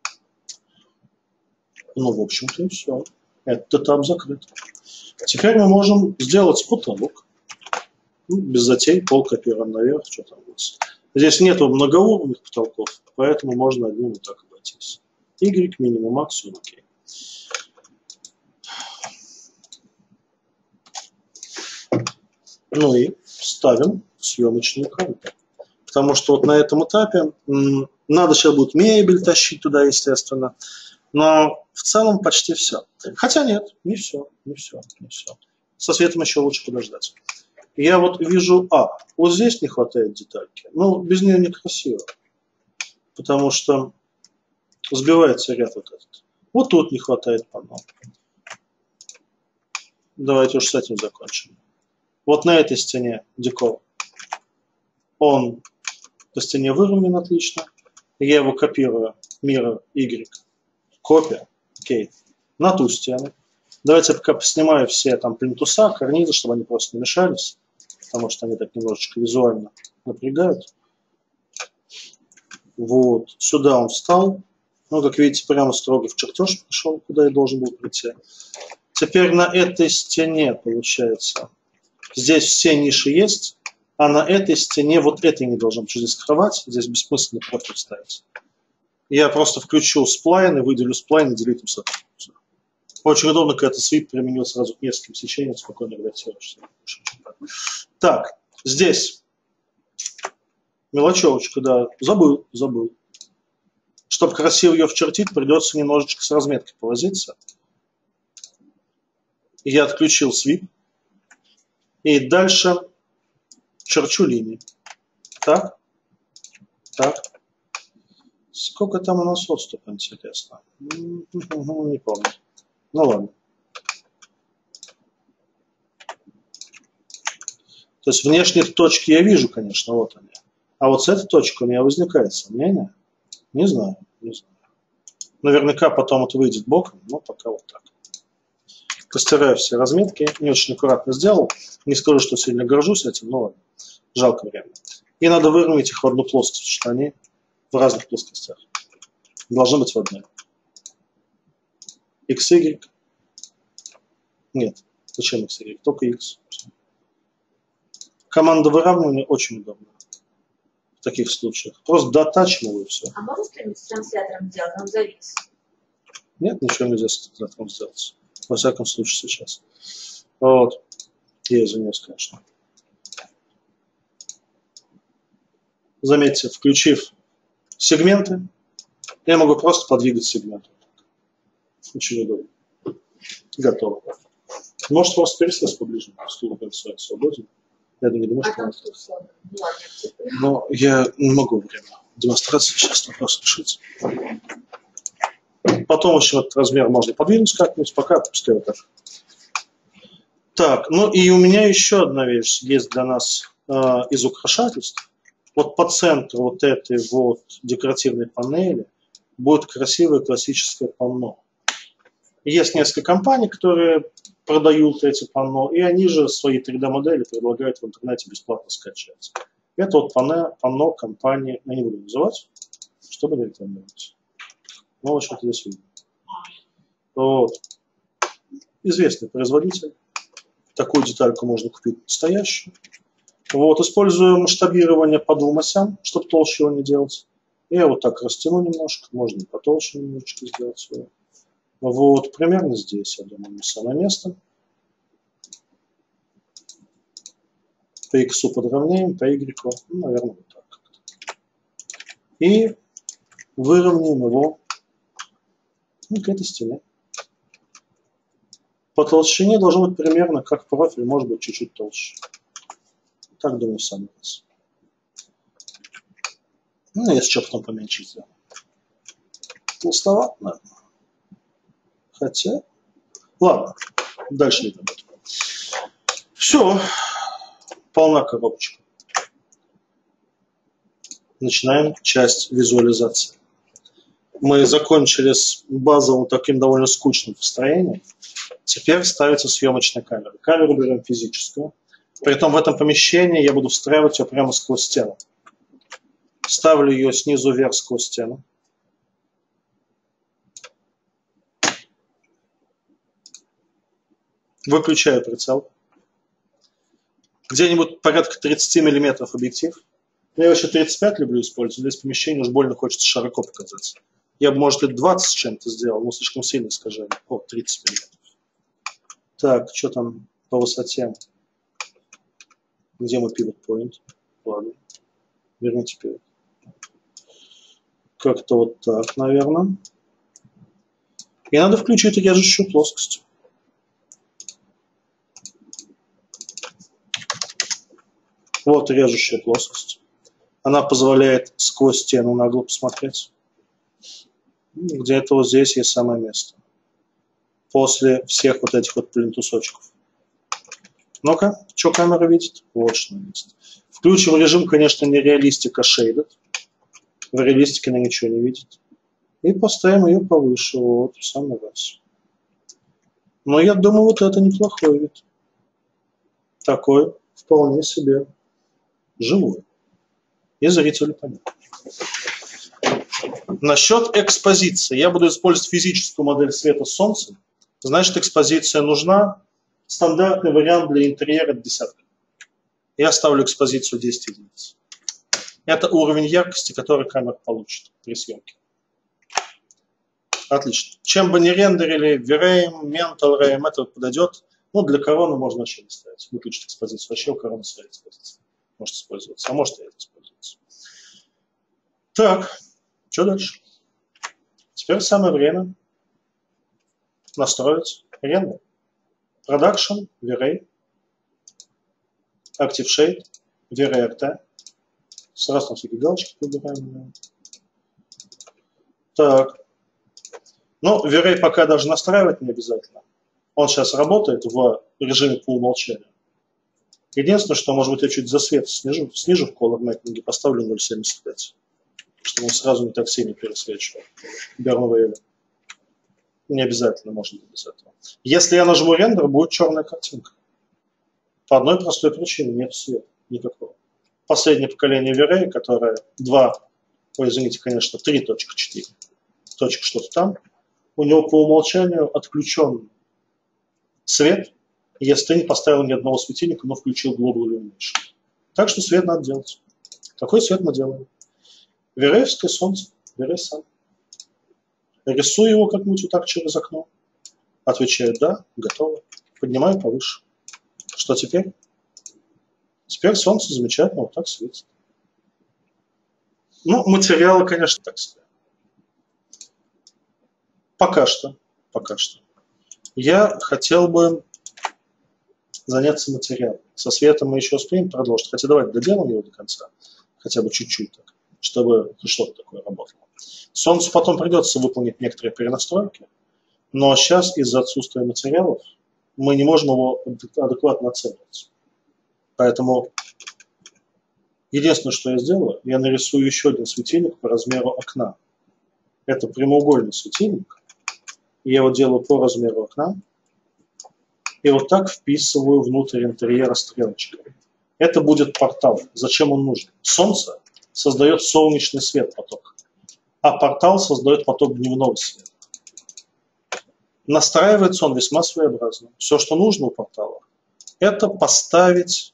Ну, в общем-то, и все. Этот этап закрыт. Теперь мы можем сделать потолок. Ну, без затей, пол копируем наверх, что там у нас. Здесь нету многоуровневых потолков, поэтому можно одним вот так обойтись. Y, минимум, максимум, окей. Ну и ставим съемочную камеру. Потому что вот на этом этапе надо сейчас будет мебель тащить туда, естественно. Но в целом почти все. Хотя нет, не все. Со светом еще лучше подождать. Я вот вижу, вот здесь не хватает детальки. Ну, без нее некрасиво. Потому что сбивается ряд вот этот. Вот тут не хватает панно. Давайте уж с этим закончим. Вот на этой стене декор. Он по стене выровнен отлично. Я его копирую. Mirror Y. Копия. Окей. На ту стену. Давайте я пока поснимаю все там плинтуса, карнизы, чтобы они просто не мешались. Потому что они так немножечко визуально напрягают. Вот. Сюда он встал. Ну, как видите, прямо строго в чертеж пришел, куда я должен был прийти. Теперь на этой стене, получается, здесь все ниши есть, а на этой стене вот этой не должно быть. Здесь кровать, здесь бессмысленно профиль ставить. Я просто включу сплайн и выделю сплайн и делитим с этого. Очень удобно, когда ты свип применил сразу к нескольким сечениям, спокойно редактируешься. Так, здесь мелочевочка, да, забыл. Чтобы красиво ее вчертить, придется немножечко с разметкой повозиться. Я отключил свип. И дальше черчу линии. Так. Сколько там у нас отступа, интересно? Не помню. Ну ладно. То есть внешние точки я вижу, конечно, вот они. А вот с этой точкой у меня возникает сомнение. Не знаю. Наверняка потом это выйдет боком, но пока вот так. Постираю все разметки. Не очень аккуратно сделал. Не скажу, что сильно горжусь этим, но ладно. Жалко время. И надо выровнять их в одну плоскость, потому что они в разных плоскостях. Должны быть в одной. XY. Нет. Зачем XY? Только X. Команда выравнивания очень удобна. В таких случаях. Просто дотачим его и все. А можно что-нибудь с транслятором сделать? Он завис. Нет, ничего нельзя с транслятором сделать. Во всяком случае сейчас. Вот. Я извиняюсь, конечно. Заметьте, включив сегменты, я могу просто подвигать сегменты. Очень удобно. Готово. Может, просто пересесть поближе, стул свободен. Я не думаю, что... Но я не могу время демонстрации сейчас вопрос решить. Потом еще этот размер можно подвинуть как-нибудь, пока пускай вот так. Так, ну и у меня еще одна вещь есть для нас из украшательств. вот по центру вот этой вот декоративной панели будет красивое классическое панно. Есть несколько компаний, которые продают эти панно, и они же свои 3D-модели предлагают в интернете бесплатно скачать. Это вот панно компании, я не буду называть, чтобы не рекламировать. Ну, в общем-то, здесь видно. Вот. Известный производитель. Такую детальку можно купить настоящую. Вот, использую масштабирование по двум осям, чтобы толще его не делать. Я вот так растяну немножко, можно и потолще немножечко сделать его. Вот, примерно здесь, я думаю, самое место. По x подровняем, по y, ну, наверное, вот так. И выровняем его к этой стене. По толщине должно быть примерно как профиль, может быть, чуть-чуть толще. Так, думаю, в самый раз. Ну, если что, потом поменьше сделаем. Толстоват, наверное. Хотя... Ладно, дальше не об этом. Все. Полна коробочка. Начинаем часть визуализации. Мы закончили с базовым таким довольно скучным построением. Теперь ставится съемочная камера. Камеру берем физическую. Притом в этом помещении я буду встраивать ее прямо сквозь стену. Ставлю ее снизу вверх сквозь стену. Выключаю прицел. Где-нибудь порядка 30 мм объектив. Я вообще 35 люблю использовать. Здесь помещение уж больно хочется широко показать. Я бы, может, лет 20 с чем-то сделал, но слишком сильно искажение. О, 30 мм. Так, что там по высоте? Где мой pivot point? Ладно. Верните pivot. Как-то вот так, наверное. И надо включить режущую плоскость. Вот режущая плоскость. Она позволяет сквозь стену нагло посмотреть. Где-то вот здесь есть самое место. После всех вот этих вот плинтусочков. Ну-ка, что камера видит? Вот что место. Включим режим, конечно, не реалистика, shaded. В реалистике она ничего не видит. И поставим ее повыше. Вот, в самый раз. Но я думаю, вот это неплохой вид. Такой вполне себе живой. И зрителю понятно. Насчет экспозиции. Я буду использовать физическую модель света солнца. Значит, экспозиция нужна. Стандартный вариант для интерьера – десятка. Я ставлю экспозицию 10 единиц. Это уровень яркости, который камера получит при съемке. Отлично. Чем бы ни рендерили, V-Ray, Mental Ray, это подойдет. Ну, для короны можно вообще не ставить. Выключить экспозицию. Вообще у короны своя экспозиция. Может использоваться. А может и это использоваться. Так, что дальше? Теперь самое время настроить рендер. Production, V-Ray, Active Shade, V-Ray RT. Сразу там всякие галочки выбираем. Так. Ну, V-Ray пока даже настраивать не обязательно. Он сейчас работает в режиме по умолчанию. Единственное, что, может быть, я чуть засвет снижу в Color Mapping, поставлю 0.75, чтобы он сразу не так сильно пересвечивал. Burn не обязательно, может быть, без этого. Если я нажму рендер, будет черная картинка. По одной простой причине, нет света никакого. Последнее поколение V-Ray, которое 3.4, точка что-то там, у него по умолчанию отключен свет, если ты не поставил ни одного светильника, но включил Global Illumination. Так что свет надо делать. Какой свет мы делаем? V-Ray'евское солнце, V-Ray сам. Рисую его как-нибудь вот так через окно. Отвечаю «да», готово. Поднимаю повыше. Что теперь? Теперь солнце замечательно вот так светит. Ну, материалы, конечно, так себе. Пока что. Я хотел бы заняться материалом. Со светом мы еще успеем продолжить. Хотя давайте доделаем его до конца. Хотя бы чуть-чуть так, чтобы что-то такое работало. Солнцу потом придется выполнить некоторые перенастройки, но сейчас из-за отсутствия материалов мы не можем его адекватно оценивать. Поэтому Единственное, что я сделаю, я нарисую еще один светильник по размеру окна. Это прямоугольный светильник. И я его делаю по размеру окна. И вот так вписываю внутрь интерьера стрелочкой. Это будет портал. Зачем он нужен? Солнце создает солнечный свет поток, а портал создает поток дневного света. Настраивается он весьма своеобразно. Все, что нужно у портала, это поставить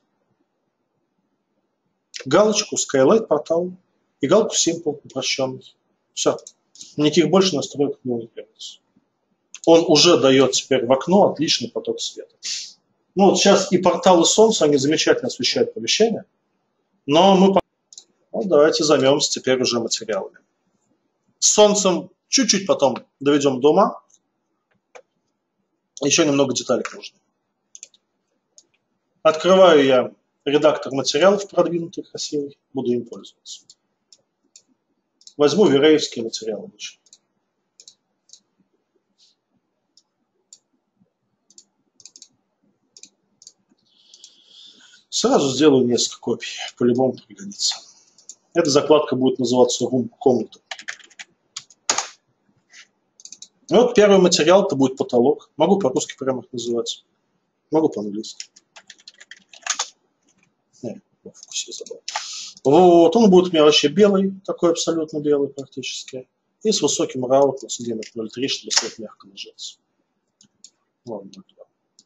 галочку Skylight портал и галку Simple упрощенный. Все. Никаких больше настроек к нему не требуется. Он уже дает теперь в окно отличный поток света. Ну вот сейчас и порталы солнца, они замечательно освещают помещение, но мы... Ну, давайте займемся теперь уже материалами. С солнцем чуть-чуть потом доведем до ума. Еще немного деталей нужно. Открываю я редактор материалов продвинутый, красивый. Буду им пользоваться. Возьму вереевские материалы лучше. Сразу сделаю несколько копий. По-любому пригодится. Эта закладка будет называться «Комната». И вот первый материал, это будет потолок. Могу по-русски прямо их называть. Могу по-английски. Не, в фокусе забыл. Вот, он будет у меня вообще белый, такой абсолютно белый практически. И с высоким раутом, где-нибудь 0,3, чтобы свет мягко ложился. Ладно, 0,2.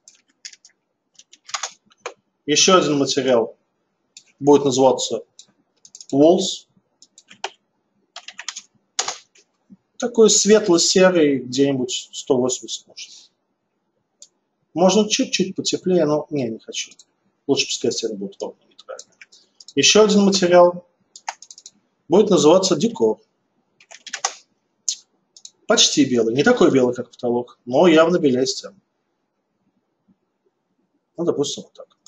Еще один материал будет называться Walls. Такой светло-серый, где-нибудь 180 может. Можно чуть-чуть потеплее, но не хочу. Лучше пускай стены будут ровно нейтральные. Еще один материал будет называться декор. Почти белый. Не такой белый, как потолок, но явно белее стен. Ну, допустим, вот так.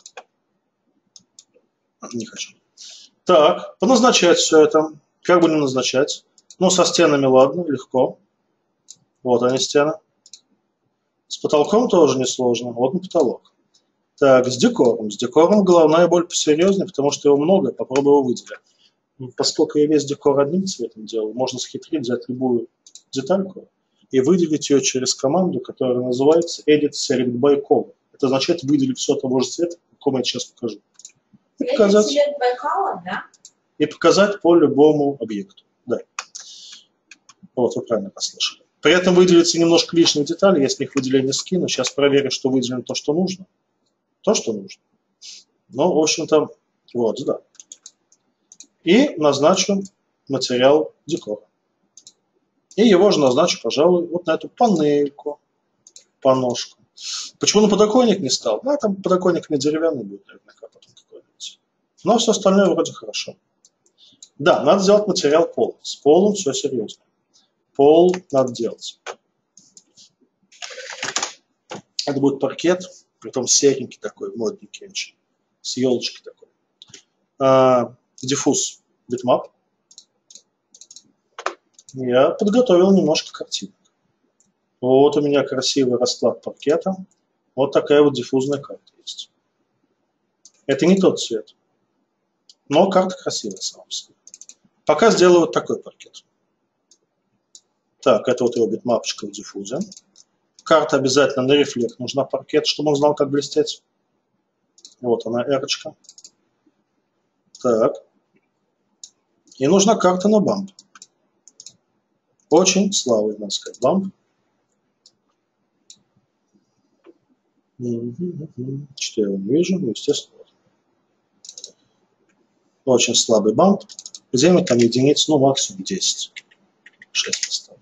Не хочу. Так, поназначать все это. Как будем назначать? Ну, со стенами, ладно, легко. Вот они, стены. С потолком тоже несложно. Вот на потолок. Так, с декором. С декором головная боль посерьезнее, потому что его много, попробую его выделить. Поскольку я весь декор одним цветом делал, можно схитрить, взять любую детальку и выделить ее через команду, которая называется Edit Select by Color. Это означает выделить все того же цвета, какому я сейчас покажу. И показать, by color, да? И показать по любому объекту. Да. Вот, вы правильно послушали. При этом выделится немножко лишних деталей, я с них выделение скину. Сейчас проверю, что выделено то, что нужно. То, что нужно. Ну, в общем-то, вот, да. И назначу материал декора. И его же назначу, пожалуй, вот на эту панельку, поножку. Почему на подоконник не стал? Ну, там подоконник не деревянный будет, наверняка, потом какой-нибудь. Но все остальное вроде хорошо. Да, надо сделать материал пол. С полом все серьезно. Пол надо делать. Это будет паркет, притом серенький такой, модненький очень, с елочкой такой. Диффуз, битмап. Я подготовил немножко картинок. Вот у меня красивый расклад паркета. Вот такая вот диффузная карта есть. Это не тот цвет, но карта красивая сама по себе. Пока сделаю вот такой паркет. Так, это вот его битмапочка в диффузе. Карта обязательно на рефлект нужна паркет, чтобы он знал, как блестеть. Вот она, R-очка. Так. И нужна карта на бамп. Очень слабый, надо сказать, бамп. Что я его не вижу? Ну, естественно. Очень слабый бамп. Где-нибудь там единиц, ну, максимум 10. 6 поставим.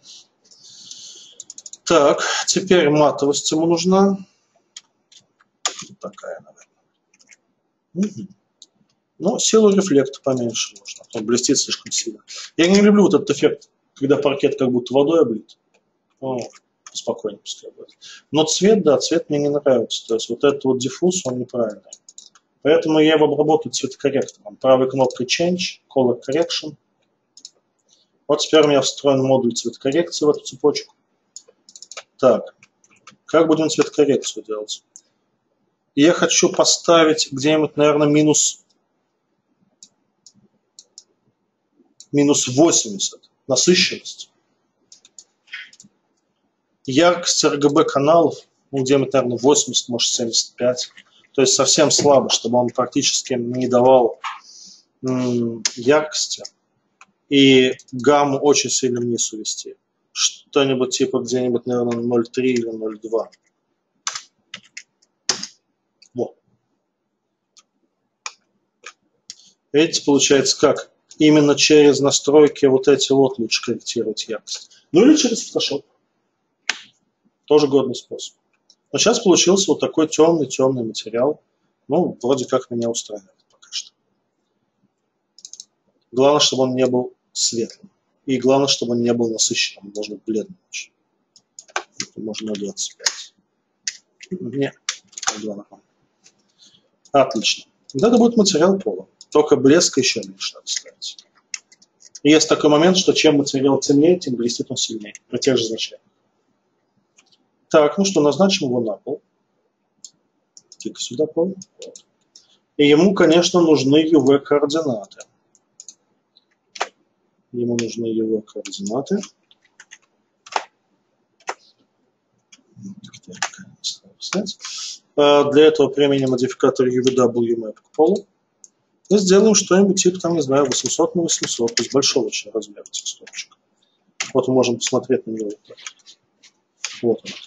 Так, теперь матовость ему нужна. Вот такая, наверное. Ну, силу рефлекта поменьше можно, а то блестит слишком сильно. Я не люблю вот этот эффект, когда паркет как будто водой облит. Ну, спокойнее пускай будет. Но цвет, да, цвет мне не нравится. То есть вот этот вот диффуз, он неправильный. Поэтому я его обработаю цветокорректором. Правой кнопкой Change, Color Correction. Вот теперь у меня встроен модуль цветокоррекции в эту цепочку. Так, как будем цветокоррекцию делать? Я хочу поставить где-нибудь, наверное, минус минус 80. Насыщенность. Яркость RGB каналов, ну, где-то, наверное, 80, может, 75. То есть совсем слабо, чтобы он практически не давал яркости. И гамму очень сильно вниз увести. Что-нибудь типа где-нибудь, наверное, 0,3 или 0,2. Вот. Видите, получается как? Именно через настройки вот эти вот лучше корректировать яркость. Ну или через Photoshop. Тоже годный способ. Но сейчас получился вот такой темный материал. Ну, вроде как меня устраивает пока что. Главное, чтобы он не был светлым. И главное, чтобы он не был насыщенным. Он должен быть бледным очень. Можно 0,25. Нет, 2 нормально. Отлично. Вот это будет материал пола. Только блеска еще меньше надо ставить. И есть такой момент, что чем материал темнее, тем блестит он сильнее. При тех же значениях. Так, ну что, назначим его на пол. Тихо сюда пол. Вот. И ему, конечно, нужны UV-координаты. Ему нужны UV-координаты. Для этого применим модификатор UVWMap к полу. И сделаем что-нибудь типа, там, не знаю, 800 на 800, то есть большого очень размера текстурочка. Вот мы можем посмотреть на него. Вот он.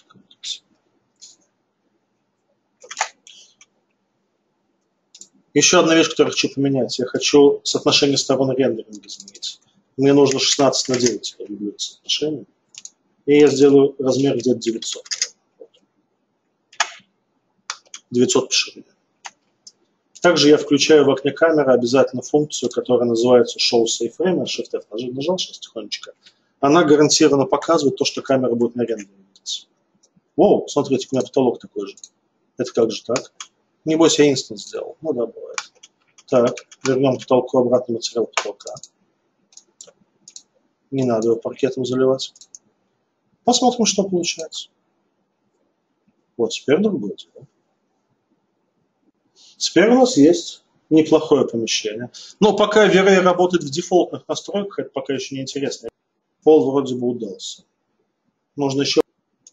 Еще одна вещь, которую хочу поменять. Я хочу соотношение сторон рендеринга изменить. Мне нужно 16 на 9, я люблю это соотношение. И я сделаю размер где-то 900. 900 по ширине. Также я включаю в окне камеры обязательно функцию, которая называется Show Safe Frame. Shift-F нажал сейчас тихонечко. Она гарантированно показывает то, что камера будет на рендере видеть. Воу, смотрите, у меня потолок такой же. Это как же так? Небось, я инстанс сделал. Ну да, бывает. Так, вернем потолку обратно материал потолка. Не надо его паркетом заливать. Посмотрим, что получается. Вот, теперь другое дело. Теперь у нас есть неплохое помещение. Но пока V-Ray работает в дефолтных настройках, это пока еще не интересно. Пол вроде бы удался. Нужно еще...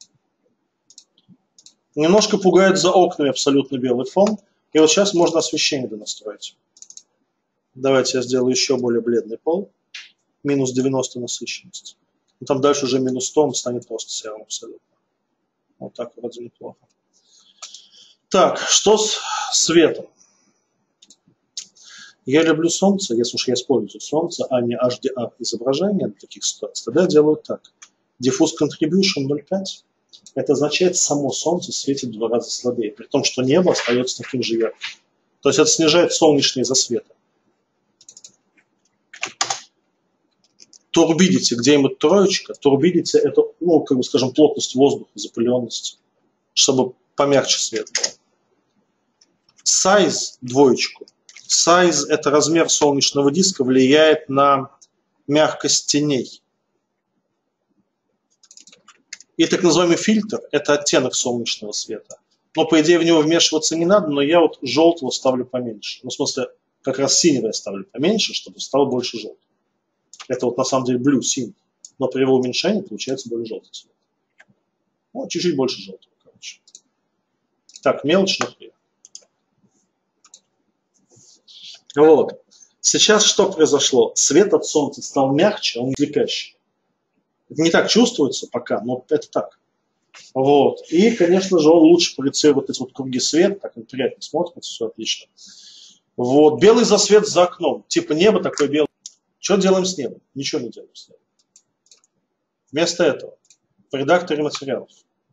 Немножко пугает за окнами абсолютно белый фон. И вот сейчас можно освещение донастроить. Давайте я сделаю еще более бледный пол. Минус 90 насыщенность. И там дальше уже минус 100, он станет просто серым абсолютно. Вот так вроде неплохо. Так, что с светом? Я люблю солнце, если уж я использую солнце, а не HDR изображение для таких ситуаций, тогда я делаю так. Diffuse Contribution 0,5. Это означает, само солнце светит в 2 раза слабее, при том, что небо остается таким же ярким. То есть это снижает солнечные засветы. Турбидити, где-нибудь троечка, турбидити это, ну, как бы скажем, плотность воздуха, запыленность, чтобы помягче свет был. Size двоечку. Size это размер солнечного диска, влияет на мягкость теней. И так называемый фильтр – это оттенок солнечного света. Но, по идее, в него вмешиваться не надо, но я вот желтого ставлю поменьше. Ну, в смысле, как раз синего я ставлю поменьше, чтобы стало больше желтого. Это вот на самом деле blue, синий. Но при его уменьшении получается более желтый цвет. Ну, чуть-чуть больше желтого, короче. Так, мелочь, но приятно. Вот. Сейчас что произошло? Свет от солнца стал мягче, он слепящий. Это не так чувствуется пока, но это так. Вот. И, конечно же, он лучше проецирует эти вот круги света, так он приятно смотрится, все отлично. Вот. Белый засвет за окном. Типа небо такое белое. Что делаем с небом? Ничего не делаем с небом. Вместо этого в редакторе материалов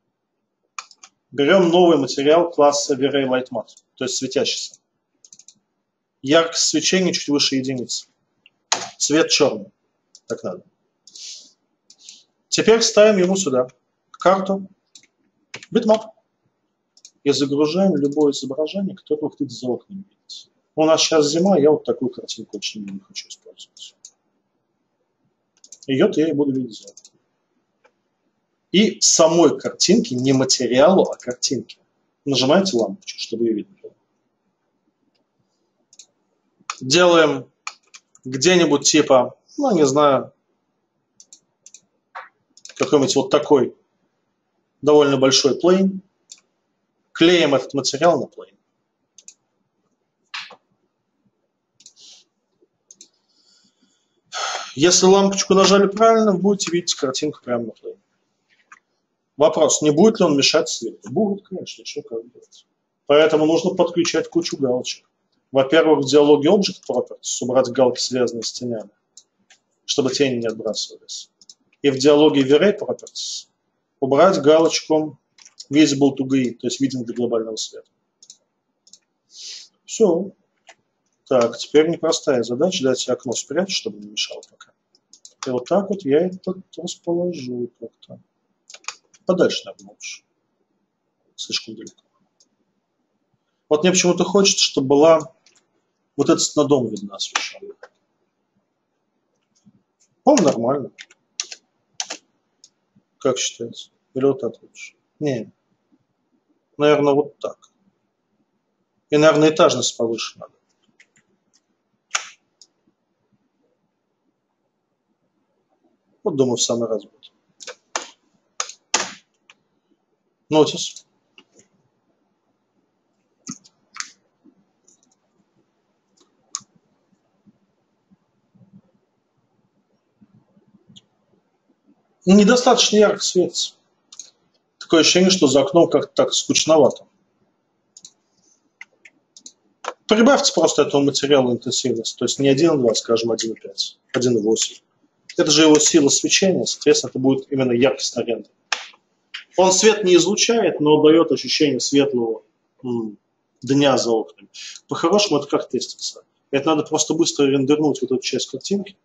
берем новый материал класса V-Ray Light Matte, то есть светящийся. Яркость свечения чуть выше единицы. Цвет черный. Так надо. Теперь ставим ему сюда карту bitmap и загружаем любое изображение, которое вы хотите за окнами видеть. У нас сейчас зима, я вот такую картинку очень не хочу использовать. Ее-то я и буду видеть за окнами. И самой картинки, не материалу, а картинки. Нажимаете лампочку, чтобы ее видно было. Делаем где-нибудь типа Ну, не знаю, какой-нибудь вот такой довольно большой плейн. Клеим этот материал на плейн. Если лампочку нажали правильно, вы будете видеть картинку прямо на плейне. Вопрос, не будет ли он мешать свету? Будет, конечно, что как делать. Поэтому нужно подключать кучу галочек. Во-первых, в диалоге Object Properties убрать галки, связанные с тенями, чтобы тени не отбрасывались. И в диалоге V-Ray Properties убрать галочку Visible to GUI, то есть виден для глобального света. Все. Так, теперь непростая задача. Дайте окно спрячь, чтобы не мешало пока. И вот так вот я это расположу как-то. Подальше, наверное, лучше. Слишком далеко. Вот мне почему-то хочется, чтобы была вот эта на дом видна освещенная. По-моему, нормально. Как считаете? Или вот так лучше? Не. Наверное, вот так. И, наверное, этажность повыше надо. Вот, думаю, в самый раз будет. Нотис. И недостаточно ярко светится. Такое ощущение, что за окном как-то так скучновато. Прибавьте просто этому материалу интенсивность. То есть не 1,2, скажем, 1,5, 1,8. Это же его сила свечения, соответственно, это будет именно яркость аренды. Он свет не излучает, но дает ощущение светлого дня за окнами. По-хорошему это как тестится? Это надо просто быстро рендернуть вот эту часть картинки.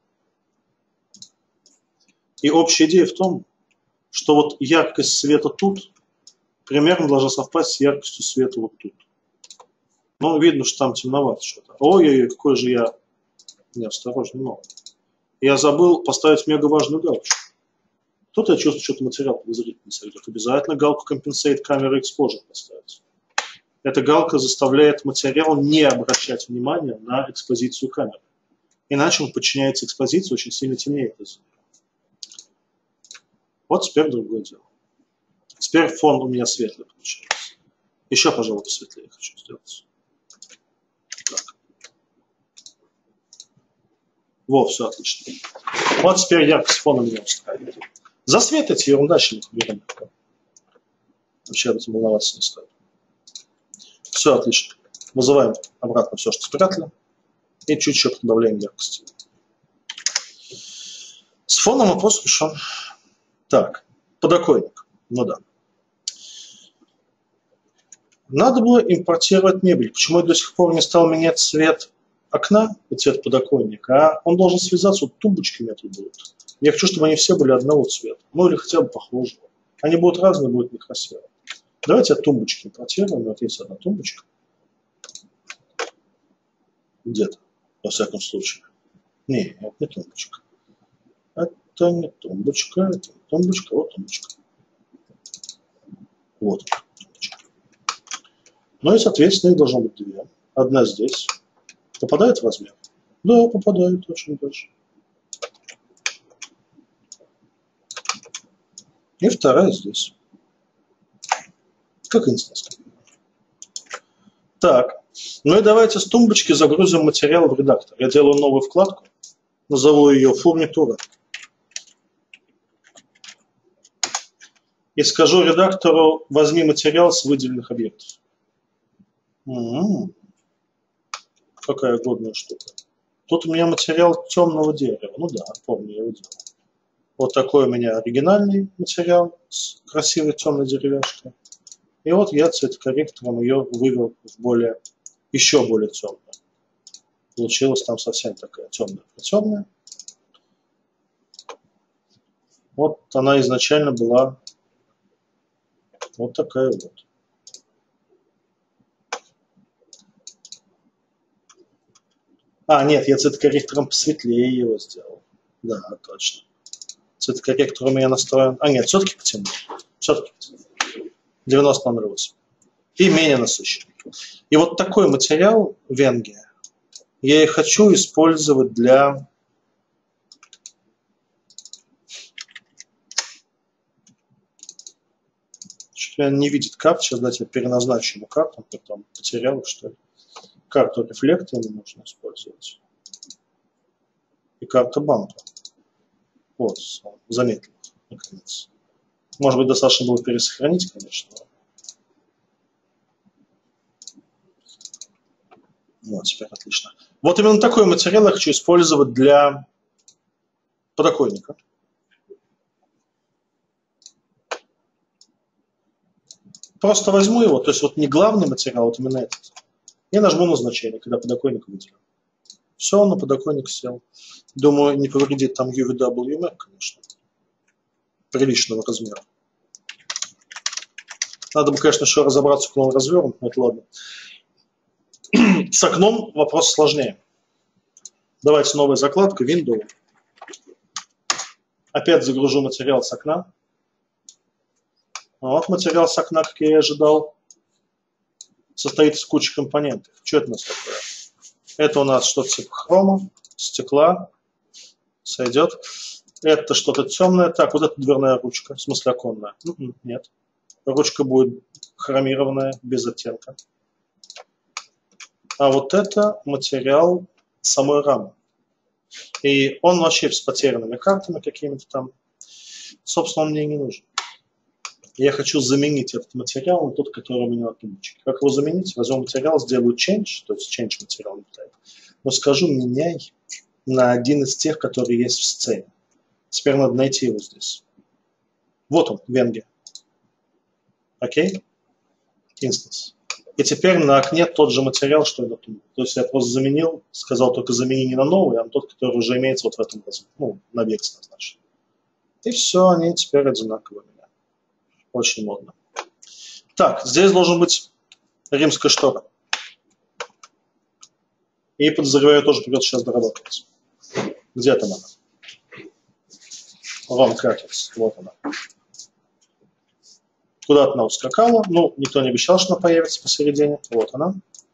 И общая идея в том, что вот яркость света тут примерно должна совпасть с яркостью света вот тут. Но видно, что там темновато что-то. Ой-ой-ой, какой же я неосторожный мог. Я забыл поставить мега важную галочку. Тут я чувствую, что-то материал подозрительный сойдет. Обязательно галку Compensate Camera Exposure поставить. Эта галка заставляет материал не обращать внимания на экспозицию камеры. Иначе он подчиняется экспозиции, очень сильно темнеет из-за нее. Вот теперь другое дело. Теперь фон у меня светлый получается. Еще, пожалуй, посветлее хочу сделать. Так. Во, все отлично. Вот теперь яркость фона меня устраивает. Засветите, ерунда, щелку берем. Вообще об этом волноваться не стоит. Все отлично. Вызываем обратно все, что спрятали. И чуть-чуть добавляем яркости. С фоном вопрос решен. Так, подоконник. Ну да. Надо было импортировать мебель. Почему я до сих пор не стал менять цвет окна и цвет подоконника? А он должен связаться, вот тумбочками тут будут. Я хочу, чтобы они все были одного цвета. Ну или хотя бы похожего. Они будут разные, будет некрасиво. Давайте от тумбочки импортируем. Вот есть одна тумбочка. Где-то, во всяком случае. Не, это не тумбочка. Это не тумбочка, это не тумбочка, вот тумбочка. Вот тумбочка. Ну и, соответственно, их должно быть две. Одна здесь. Попадает в размер? Да, попадает очень даже. И вторая здесь. Как инстанс. Так. Ну и давайте с тумбочки загрузим материал в редактор. Я делаю новую вкладку. Назову ее фурнитура. И скажу редактору, возьми материал с выделенных объектов. Какая годная штука. Тут у меня материал темного дерева. Ну да, помню, я его делал. Вот такой у меня оригинальный материал с красивой темной деревяшкой. И вот я цветокорректором ее вывел в еще более темную. Получилась там совсем такая темная. Вот она изначально была вот такая вот. А, нет, я цветокорректором посветлее его сделал. Да, точно. Цветокорректор у меня настроен. А, нет, все-таки потемнее. Все-таки потемнее. 90:8. И менее насыщенный. И вот такой материал Венгия я и хочу использовать для Теперь он не видит карт. Сейчас дайте я переназначу ему карту. Потом потерял их, что ли. Карту рефлекта ему нужно использовать. И карта банка. Вот, заметил, наконец. Может быть, достаточно было пересохранить, конечно. Вот, теперь отлично. Вот именно такой материал я хочу использовать для подоконника. Просто возьму его, то есть вот не главный материал, вот именно этот. И нажму на значение, когда подоконник выделю. Все, он на подоконник сел. Думаю, не повредит там UVWMAC, конечно. Приличного размера. Надо бы, конечно, еще разобраться, куда он развернут, но это ладно. С окном вопрос сложнее. Давайте новая закладка, Windows. Опять загружу материал с окна. Вот материал с окна, как я и ожидал. Состоит из кучи компонентов. Что это у нас такое? Это у нас что-то типа хрома, стекла. Сойдет. Это что-то темное. Так, вот эта дверная ручка, в смысле оконная. Нет. Ручка будет хромированная, без оттенка. А вот это материал самой рамы. И он вообще с потерянными картами какими-то там. Собственно, он мне не нужен. Я хочу заменить этот материал на тот, который у меня на тумбочке. Как его заменить? Возьму материал, сделаю change, то есть change материал не тайп. Но скажу, меняй на один из тех, которые есть в сцене. Теперь надо найти его здесь. Вот он, Венге. Окей? Instance. И теперь на окне тот же материал, что и на тумбе. То есть я просто заменил, сказал только замени не на новый, а на тот, который уже имеется вот в этом разу. Ну, на векс назначен. И все, они теперь одинаковые. Очень модно. Так, здесь должен быть римская штора. И, подозреваю, тоже придется сейчас дорабатывать. Где там она? Рон Кракерс. Вот она. Куда-то она ускакала. Ну, никто не обещал, что она появится посередине. Вот она.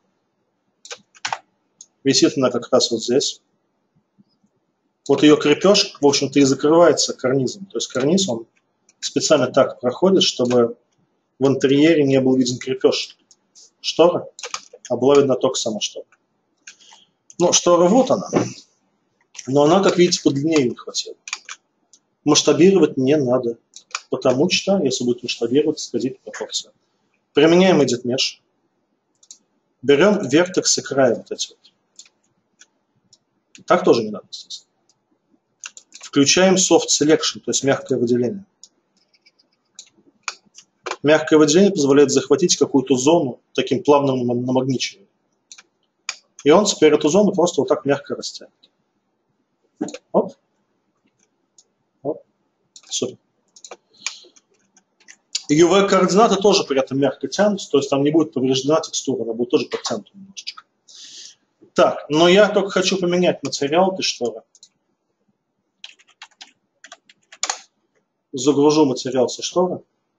Висит она как раз вот здесь. Вот ее крепеж, в общем-то, и закрывается карнизом. То есть карниз, он специально так проходит, чтобы в интерьере не был виден крепеж шторы, а была видна только сама штора. Ну, штора вот она. Но она, как видите, подлиннее не хватило. Масштабировать не надо. Потому что, если будет масштабировать, скользит пропорция. Применяем Edit Mesh. Берем вертексы края вот эти вот. Так тоже не надо, естественно. Включаем Soft Selection, то есть мягкое выделение. Мягкое выделение позволяет захватить какую-то зону таким плавным намагничиванием. И он теперь эту зону просто вот так мягко растянет. Оп. Оп. Супер. UV-координаты тоже при этом мягко тянутся, то есть там не будет повреждена текстура, она будет тоже подтянута немножечко. Так, но я только хочу поменять материал этой шторы. Загружу материал со шторы.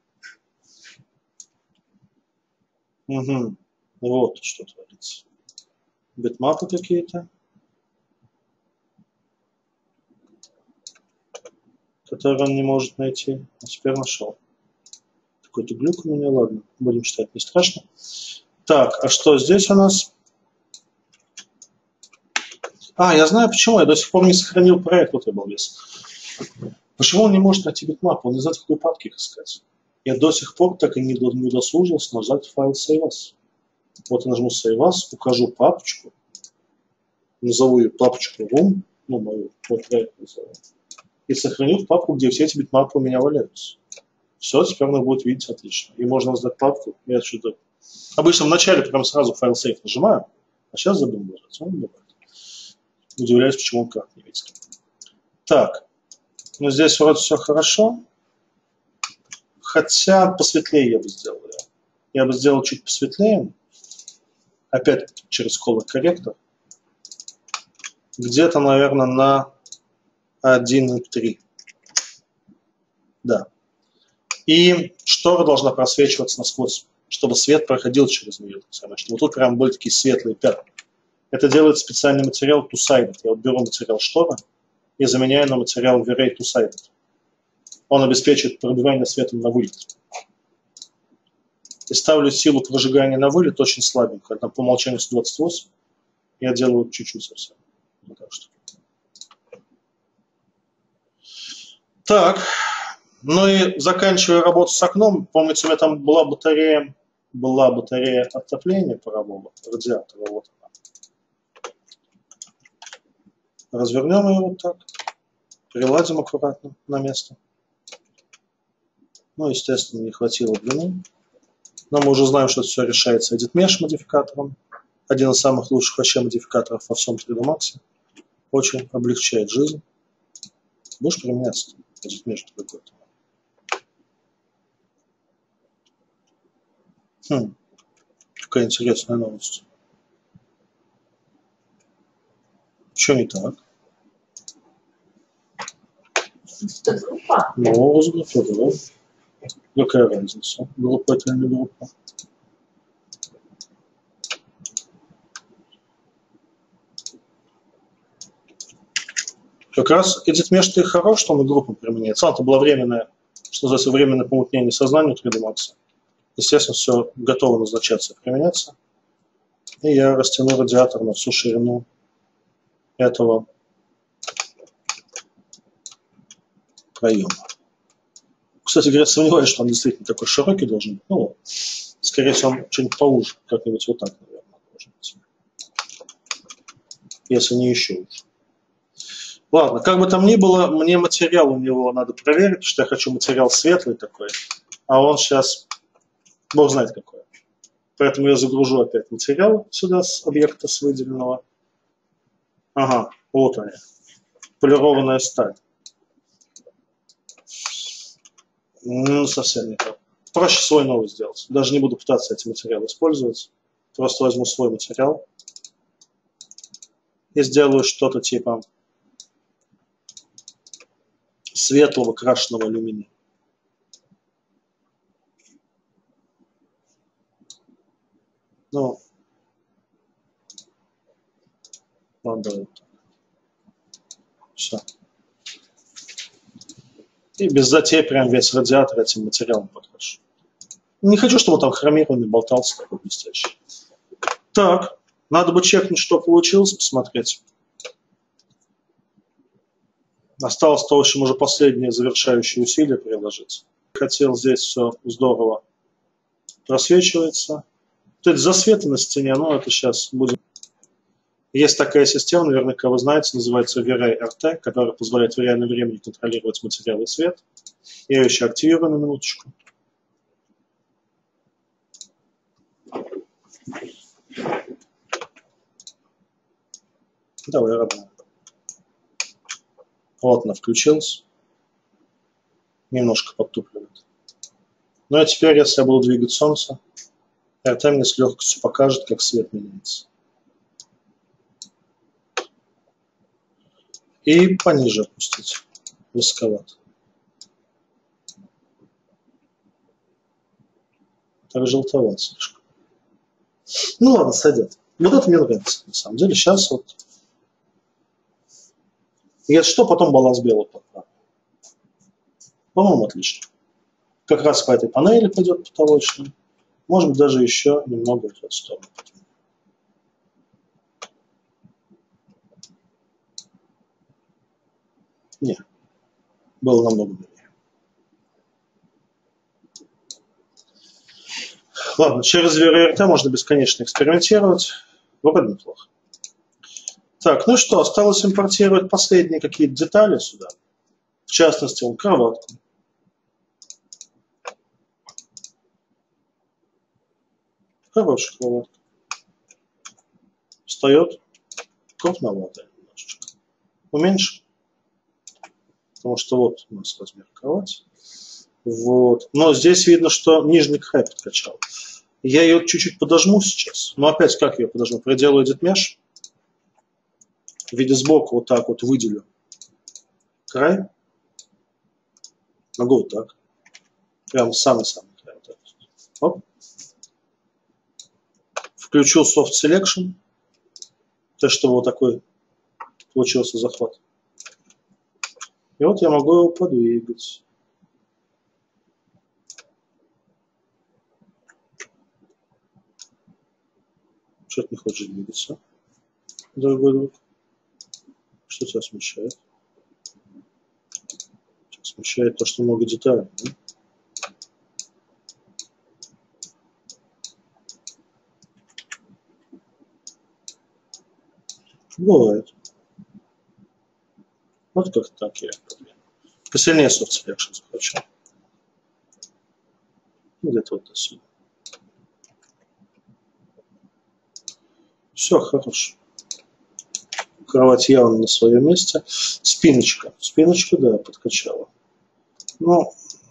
Угу. Вот что творится. Битмапы какие-то, которые он не может найти. А теперь нашел. Какой-то глюк у меня, ладно, будем считать, не страшно. Так, а что здесь у нас? А, я знаю почему, я до сих пор не сохранил проект, вот я был весь. Почему он не может найти битмапы? Он не знает, в какой папке их искать. Я до сих пор так и не удосужился нажать файл Save As. Вот я нажму Save As, укажу папочку, назову ее папочку Room, ну мою, вот проект назову, и сохраню в папку, где все эти битмапы у меня валяются. Все, теперь она будет видеть отлично. И можно назвать папку. Я что-то... Обычно вначале прям сразу файл Save нажимаю, а сейчас задумываюсь. Удивляюсь, почему он как не видит. Так, ну здесь вроде все хорошо. Хотя посветлее я бы сделал. Я бы сделал чуть посветлее. Опять через Color Corrector. Где-то, наверное, на 1,3. Да. И штора должна просвечиваться насквозь, чтобы свет проходил через нее. Чтобы вот тут прям были такие светлые пятна. Это делает специальный материал Two-Sided. Я вот беру материал штора и заменяю на материал V-Ray Two-Sided. Он обеспечивает пробивание светом на вылет. И ставлю силу прожигания на вылет очень слабенькую. Там по умолчанию 128. Я делаю чуть-чуть совсем. Так, что. Так. Ну и заканчивая работу с окном, помните, у меня там была батарея отопления парового, радиатора. Вот она. Развернем ее вот так. Приладим аккуратно на место. Ну, естественно, не хватило длины. Но мы уже знаем, что это все решается Edit Mesh модификатором. Один из самых лучших вообще модификаторов во всем 3D Max. Очень облегчает жизнь. Будешь применяться? Edit Mesh какой-то. Какая интересная новость. Что не так? Это группа? Ну, с группой, да. Какая разница? Группа это или не группа? Как раз Edit Mesh-то и хорош, что он и группу применяется. Это было временное, что называется, временное помутнение сознания 3D Max. Естественно, все готово назначаться и применяться. И я растяну радиатор на всю ширину этого проема. Кстати говоря, сомневаюсь, что он действительно такой широкий должен быть. Ну, скорее всего, он что-нибудь поуже, как-нибудь вот так, наверное, должен быть. Если не еще уже. Ладно, как бы там ни было, мне материал у него надо проверить, потому что я хочу материал светлый такой, а он сейчас, бог знает какой. Поэтому я загружу опять материал сюда с объекта с выделенного. Ага, вот они. Полированная сталь. Ну, совсем не так. Проще свой новый сделать. Даже не буду пытаться эти материалы использовать. Просто возьму свой материал и сделаю что-то типа светлого крашеного алюминия. Ну, ладно, все. И без затей прям весь радиатор этим материалом покрашу. Не хочу, чтобы он там хромированный болтался такой блестящий. Так, надо бы чекнуть, что получилось, посмотреть. Осталось то, в общем, уже последнее завершающее усилие приложить. Хотел, здесь все здорово просвечивается. Вот эти засветы на стене, ну это сейчас будем... Есть такая система, наверняка вы знаете, называется V-Ray RT, которая позволяет в реальном времени контролировать материал и свет. Я ее еще активирую на минуточку. Давай, родная. Вот она включилась. Немножко подтупливает. Ну а теперь, если я буду двигать солнце, RT мне с легкостью покажет, как свет меняется. И пониже опустить. Высоковато. Так желтовато слишком. Ну ладно, сойдет. Вот это мне нравится, на самом деле. Сейчас вот. Если что, потом баланс белого подправим. По-моему, отлично. Как раз по этой панели пойдет потолочный. Может быть, даже еще немного в эту сторону. Не, было намного менее. Ладно, через VRT можно бесконечно экспериментировать. Вроде неплохо. Так, ну что, осталось импортировать последние какие-то детали сюда. В частности, вон кроватку. Хорошая кроватка. Встает крупноватая немножечко. Уменьшим. Потому что вот у нас размер кровати. Вот. Но здесь видно, что нижний край подкачал. Я ее чуть-чуть подожму сейчас. Но опять как я ее подожму? Проделаю Edit Mesh. В виде сбоку вот так вот выделю край. Могу вот так. Прям самый-самый край. Вот так. Оп. Включу Soft Selection. То есть, чтобы вот такой получился захват. И вот я могу его подвигать. Что-то не хочешь двигаться, дорогой друг. Что тебя смущает? Тебя смущает то, что много деталей, да? Бывает. Вот как так я. Посильнее soft selection захочу. Где-то вот до сюда. Все, хорошо. Кровать явно на своем месте. Спиночка. Спиночку, да, подкачала. Но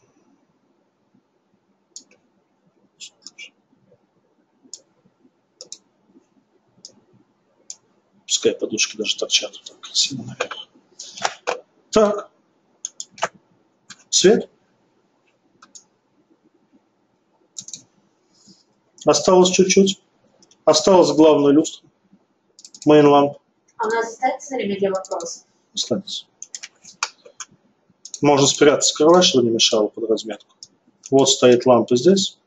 пускай подушки даже торчат вот так красиво наверх. Так. Свет. Осталось чуть-чуть. Осталась главная люстра. Main lamp. А у нас останется время для вопросов? Останется. Можно спрятаться в кровать, чтобы не мешало под разметку. Вот стоит лампа здесь.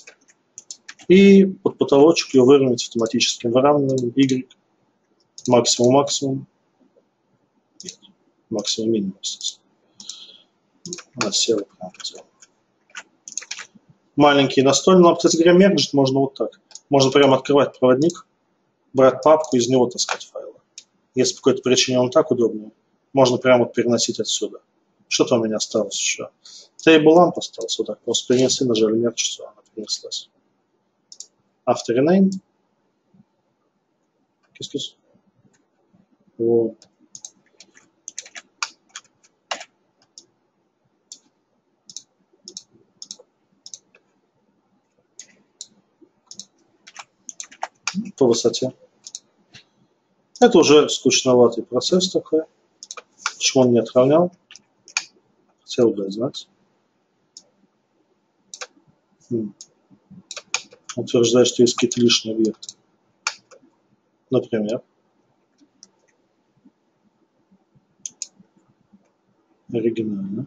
И под потолочек ее выровнять автоматическим выравниванием. Y. Максимум. Нет. Максимум-минимум, естественно. Она села прямо по делу. Маленький настольный ламп. Кстати говоря, мержить можно вот так. Можно прямо открывать проводник, брать папку, из него таскать файлы. Если по какой-то причине он так удобнее, можно прямо вот переносить отсюда. Что-то у меня осталось еще. Table lamp остался вот так. Просто перенесли, нажали мерч, все, она перенеслась. After rename. Кис-кис. Вот. По высоте. Это уже скучноватый процесс такой. Почему он не отравнял? Хотел бы знать. Утверждает, что есть какие-то лишние объекты. Например. Оригинально.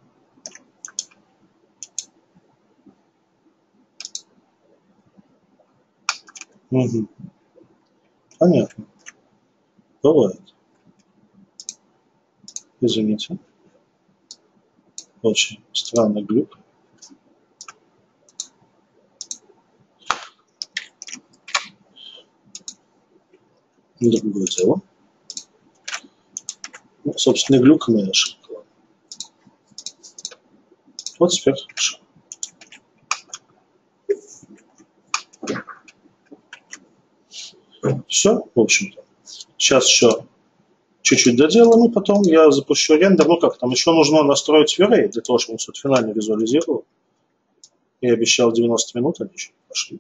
Угу. Понятно. Бывает. Извините. Очень странный глюк. Другое дело. Ну, собственно, глюк и моя ошибка. Вот теперь хорошо. Все, в общем-то. Сейчас еще чуть-чуть доделаем, и потом я запущу рендер. Ну как, там еще нужно настроить V-Ray для того, чтобы он все финально визуализировал. Я обещал 90 минут, они еще не пошли.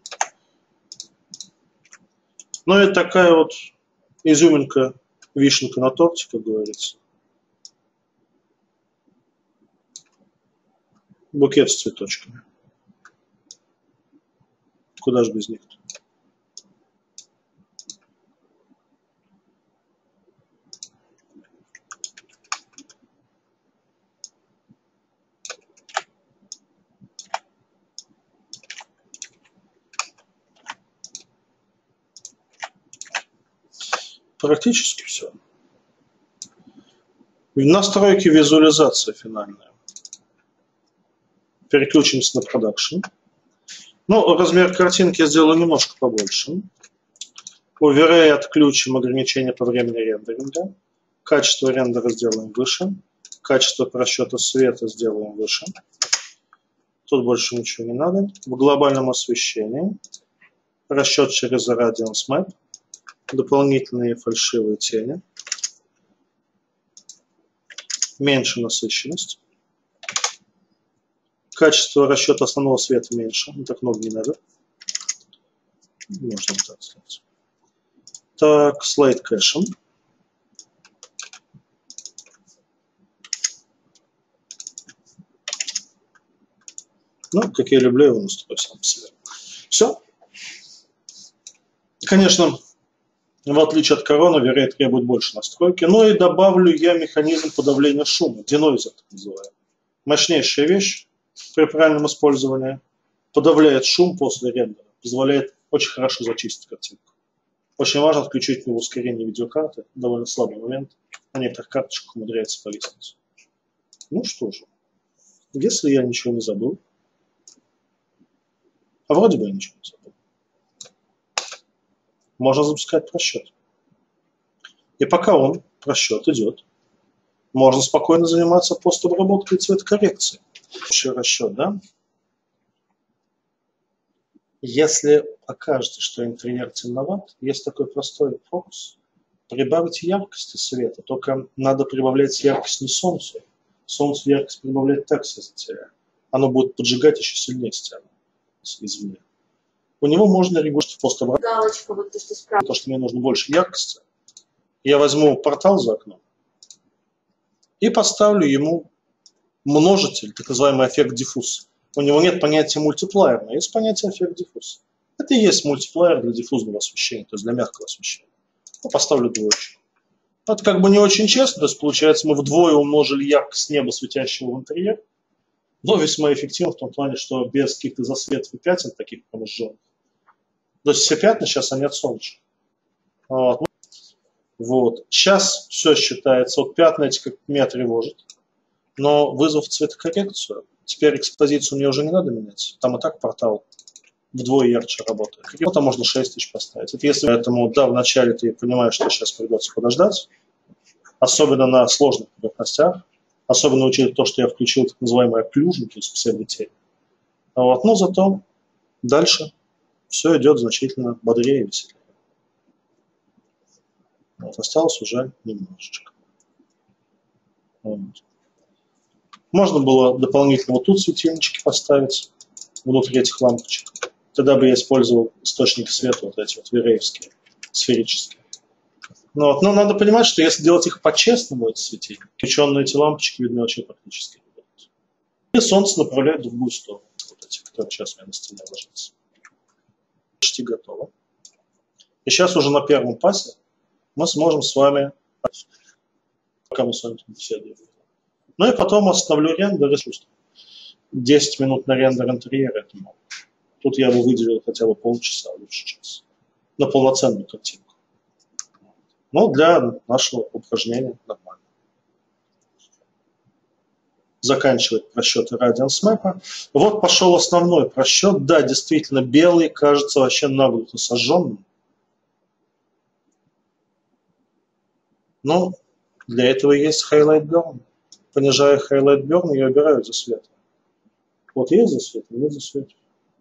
Ну, это такая вот изюминка, вишенка на торте, как говорится. Букет с цветочками. Куда же без них-то? Практически все. Настройки визуализация финальная. Переключимся на продакшн. Ну, размер картинки я сделаю немножко побольше. У V-Ray отключим ограничения по времени рендеринга. Качество рендера сделаем выше. Качество просчета света сделаем выше. Тут больше ничего не надо. В глобальном освещении расчет через Radiance Map. Дополнительные фальшивые тени. Меньше насыщенность. Качество расчета основного света меньше. Так много не надо. Можно так сделать. Так, слайд кэшем. Ну, как я люблю его настрою сам по себе. Все. Конечно, в отличие от Corona, V-Ray требует больше настройки. Но и добавлю я механизм подавления шума. Денойзер, так называемый. Мощнейшая вещь при правильном использовании. Подавляет шум после рендера. Позволяет очень хорошо зачистить картинку. Очень важно отключить его ускорение видеокарты. Довольно слабый момент. На некоторых карточках умудряется повиснуть. Ну что же, если я ничего не забыл, а вроде бы я ничего не забыл, можно запускать просчет. И пока просчет идет, можно спокойно заниматься постобработкой и цветокоррекцией. Общий расчет, да? Если окажется, что интерьер темноват, есть такой простой фокус. Прибавить яркости света, только надо прибавлять яркость не солнцу. Солнцу яркость прибавлять так все затеряет. Оно будет поджигать еще сильнее стену извне. У него можно регулировать постобработку. Галочка, вот то, что справа. То, что мне нужно больше яркости. Я возьму портал за окном и поставлю ему множитель, так называемый эффект диффуз. У него нет понятия мультиплеер, но есть понятие эффект диффуз. Это и есть мультиплеер для диффузного освещения, то есть для мягкого освещения. Я поставлю двоечку. Это как бы не очень честно, то есть получается мы вдвое умножили яркость неба, светящего в интерьер, но весьма эффективно в том плане, что без каких-то засветов и пятен, таких прям. То есть все пятна сейчас они от солнца. Вот. Сейчас все считается, вот пятна эти как меня тревожат, но вызвав цветокоррекцию, теперь экспозицию мне уже не надо менять, там и так портал вдвое ярче работает. И вот там можно 6000 поставить. Это если поэтому, да, вначале ты понимаешь, что сейчас придется подождать, особенно на сложных поверхностях, особенно учитывая то, что я включил так называемый окклюжн, то есть псевдотень. Вот. Но зато дальше все идет значительно бодрее и веселее. Вот. Осталось уже немножечко. Вот. Можно было дополнительно вот тут светильнички поставить внутри этих лампочек. Тогда бы я использовал источники света, вот эти вот виреевские, сферические. Но надо понимать, что если делать их по-честному, эти светильники, включенные эти лампочки видны вообще практически не будут. И солнце направляет в другую сторону, вот эти, которые сейчас у меня на стене ложатся. Почти готово. И сейчас уже на первом пасе мы сможем с вами, пока мы с вами беседуем. Ну и потом остановлю рендер искусства. 10 минут на рендер интерьера это мало. Тут я бы выделил хотя бы полчаса, лучше час. На полноценную картинку. Но для нашего упражнения нормально. Заканчивать просчеты Radiance Map. Вот пошел основной просчет. Да, действительно, белый кажется вообще наглухо сожженным. Но для этого есть Highlight Burn. Понижая Highlight Burn, я убираю засвет. Вот есть засвет, нет засвета.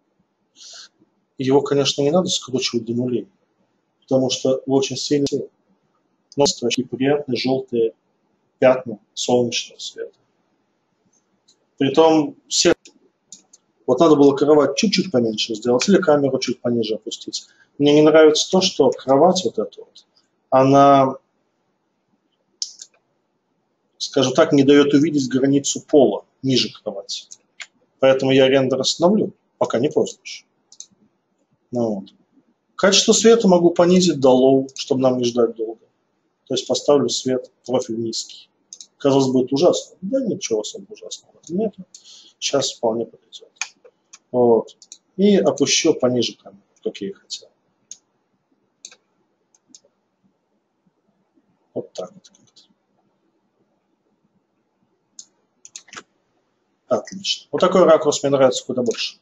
Его, конечно, не надо скручивать до нулей, потому что очень сильно носят такие приятные желтые пятна солнечного света. Притом вот надо было кровать чуть-чуть поменьше сделать или камеру чуть пониже опустить. Мне не нравится то, что кровать вот эта вот, она, скажем так, не дает увидеть границу пола ниже кровати. Поэтому я рендер остановлю, пока не поздно еще. Ну, вот. Качество света могу понизить до low, чтобы нам не ждать долго. То есть поставлю свет, профиль низкий. Казалось бы, это ужасно. Да ничего особо ужасного в этом нет. Сейчас вполне подойдет. Вот. И опущу пониже камеру, как я и хотел. Вот так вот как-то. Отлично. Вот такой ракурс мне нравится куда больше.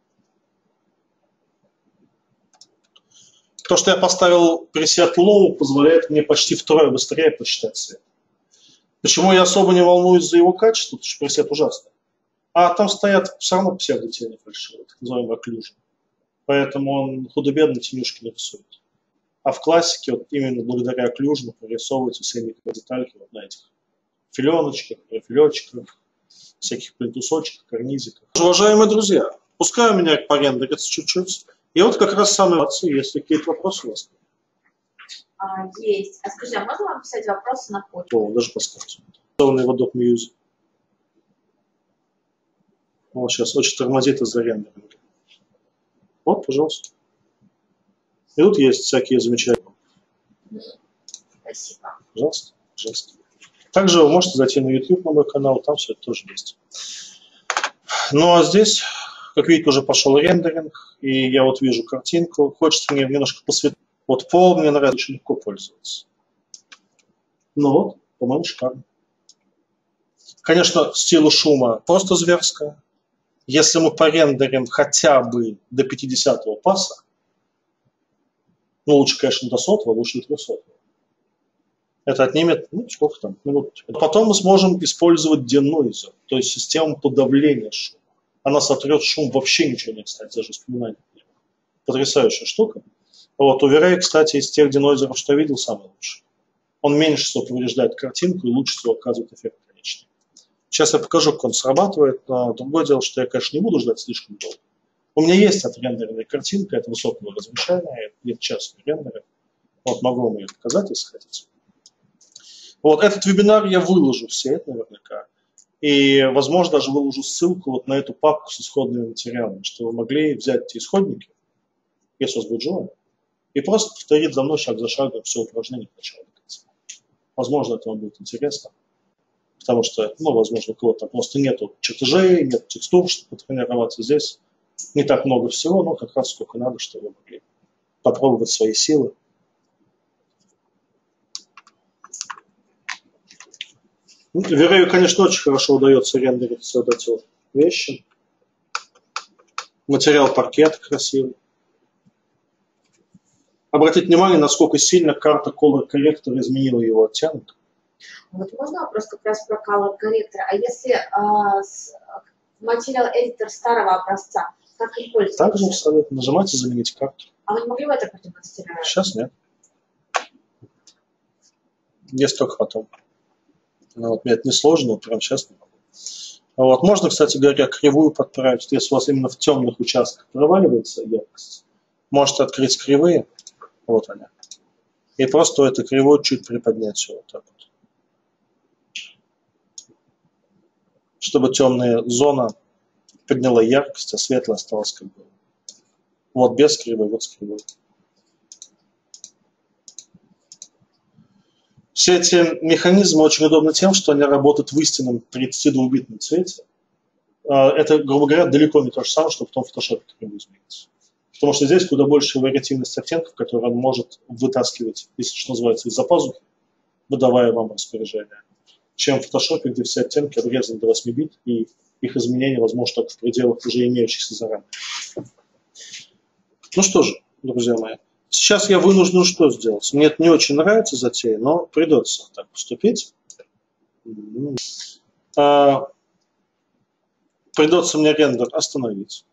То, что я поставил пресет low, позволяет мне почти втрое быстрее посчитать свет. Почему я особо не волнуюсь за его качество, потому что пресет ужасный. А там стоят все равно псевдотени фальшивые, так называемый окклюжн. Поэтому он худо-бедно тенюшки не рисует. А в классике вот именно благодаря окклюжну прорисовываются все микро детальки вот на этих филеночках, профилечках, всяких плинтусочках, карнизиках. Уважаемые друзья, пускай у меня порендерится чуть-чуть. И вот как раз самые молодцы, есть какие-то вопросы у вас? Есть. А скажи, а можно вам писать вопросы на почту? О, даже поставьте. Его doc.muse. Вот сейчас очень тормозит из-за рендеринга. Вот, пожалуйста. И тут есть всякие замечательные. Спасибо. Пожалуйста, пожалуйста. Также вы можете зайти на YouTube, на мой канал, там все это тоже есть. Ну а здесь, как видите, уже пошел рендеринг, и я вот вижу картинку. Хочется мне немножко посветить. Вот пол мне нравится, очень легко пользоваться. Ну вот, по-моему, шикарно. Конечно, стилу шума просто зверская. Если мы порендерим хотя бы до 50-го паса, ну, лучше, конечно, до 100-го, лучше до 300-го. Это отнимет, ну, сколько там, минут. Потом мы сможем использовать денойзер, то есть систему подавления шума. Она сотрет шум, вообще ничего не останется, даже вспоминать. Потрясающая штука. Вот, у V-Ray, кстати, из тех денойзеров, что я видел, самый лучший. Он меньше всего повреждает картинку и лучше всего оказывает эффект конечный. Сейчас я покажу, как он срабатывает, но другое дело, что я, конечно, не буду ждать слишком долго. У меня есть отрендеренная картинка, это высокого разрешения, это частные рендеры. Вот, могу вам ее показать, если хотите. Вот, этот вебинар я выложу в сеть наверняка. И, возможно, даже выложу ссылку вот на эту папку с исходными материалами, чтобы вы могли взять эти исходники, если у вас будет желание, и просто повторить за мной шаг за шагом все упражнение от начала до конца. Возможно, это вам будет интересно, потому что, ну, возможно, у кого-то просто нету чертежей, нет текстур, чтобы потренироваться здесь. Не так много всего, но как раз сколько надо, чтобы вы могли попробовать свои силы. V-Ray, конечно, очень хорошо удается рендерить все вот эти вот вещи. Материал паркет красивый. Обратите внимание, насколько сильно карта Color Corrector изменила его оттенок. Вот можно вопрос как раз про Color Corrector. А если материал эдитор старого образца, как им пользоваться? Также абсолютно. Нажимайте «Заменить карту». А вы не могли бы это продемонстрировать? Сейчас нет. Есть только потом. Но вот мне это не сложно, вот прямо сейчас не могу. Вот. Можно, кстати говоря, кривую подправить. Если у вас именно в темных участках проваливается яркость, можете открыть кривые. Вот они. И просто эту кривую чуть приподнять вот так вот. Чтобы темная зона подняла яркость, а светлая осталась как бы. Вот без кривой, вот с кривой. Все эти механизмы очень удобны тем, что они работают в истинном 32-битном цвете. Это, грубо говоря, далеко не то же самое, что потом в Photoshop кривую изменить. Потому что здесь куда больше вариативность оттенков, которые он может вытаскивать, если что называется, из-за пазухи, выдавая вам распоряжение, чем в Photoshop, где все оттенки обрезаны до 8 бит, и их изменения возможно только в пределах уже имеющихся заранее. Ну что же, друзья мои, сейчас я вынужден что сделать? Мне это не очень нравится затея, но придется так поступить. Придется мне рендер остановить.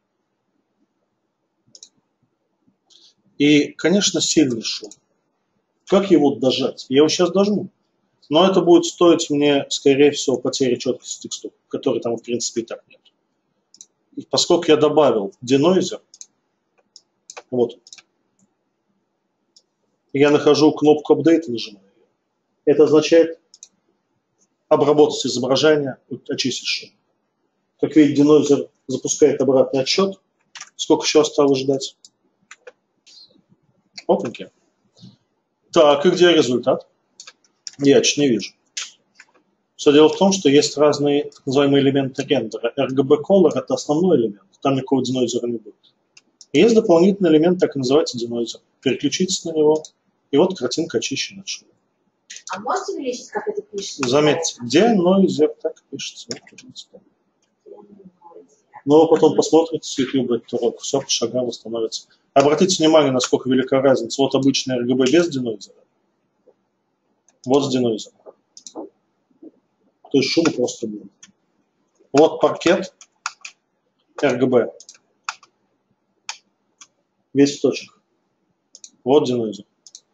И, конечно, сильный шум. Как его дожать? Я его сейчас дожму. Но это будет стоить мне, скорее всего, потери четкости текстур, которой там, в принципе, и так нет. И поскольку я добавил денойзер, вот, я нахожу кнопку Update и нажимаю ее. Это означает обработать изображение, очистить шум. Как видите, денойзер запускает обратный отсчет. Сколько еще осталось ждать? Опаньки. Так, и где результат? Я чуть не вижу. Все дело в том, что есть разные так называемые элементы рендера. RGB Color – это основной элемент, там никакого денойзера не будет. И есть дополнительный элемент, так и называется денойзер. Переключитесь на него, и вот картинка очищена от шума. А можете увеличить, как это пишется? Заметьте, денойзер так пишется. Но вы потом посмотрите с YouTube этот урок, все по шагам становится. Обратите внимание, насколько велика разница. Вот обычный RGB без денойзера. Вот с денойзером. То есть шума просто будет. Вот паркет RGB. Весь в точках. Вот денойзер.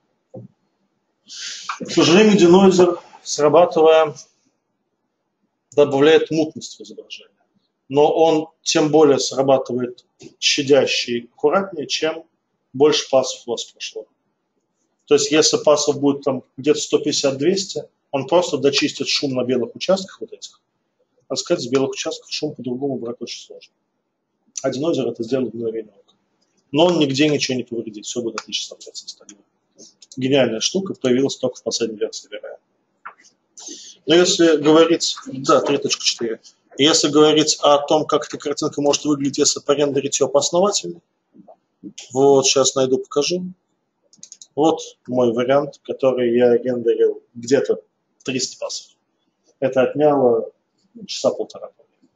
К сожалению, денойзер, срабатывая, добавляет мутность в изображение. Но он тем более срабатывает щадяще и аккуратнее, чем больше пассов у вас прошло. То есть, если пассов будет там где-то 150-200, он просто дочистит шум на белых участках вот этих. А сказать, с белых участков шум по-другому брать очень сложно. А денойзер это сделает в мгновение ока. Но он нигде ничего не повредит, все будет отлично смотреться остальное. Гениальная штука, появилась только в последней версии V-Ray. Но если говорить... Да, 3.4. Если говорить о том, как эта картинка может выглядеть, если порендерить ее поосновательно, вот сейчас найду, покажу. Вот мой вариант, который я рендерил где-то 300 пасов. Это отняло часа полтора.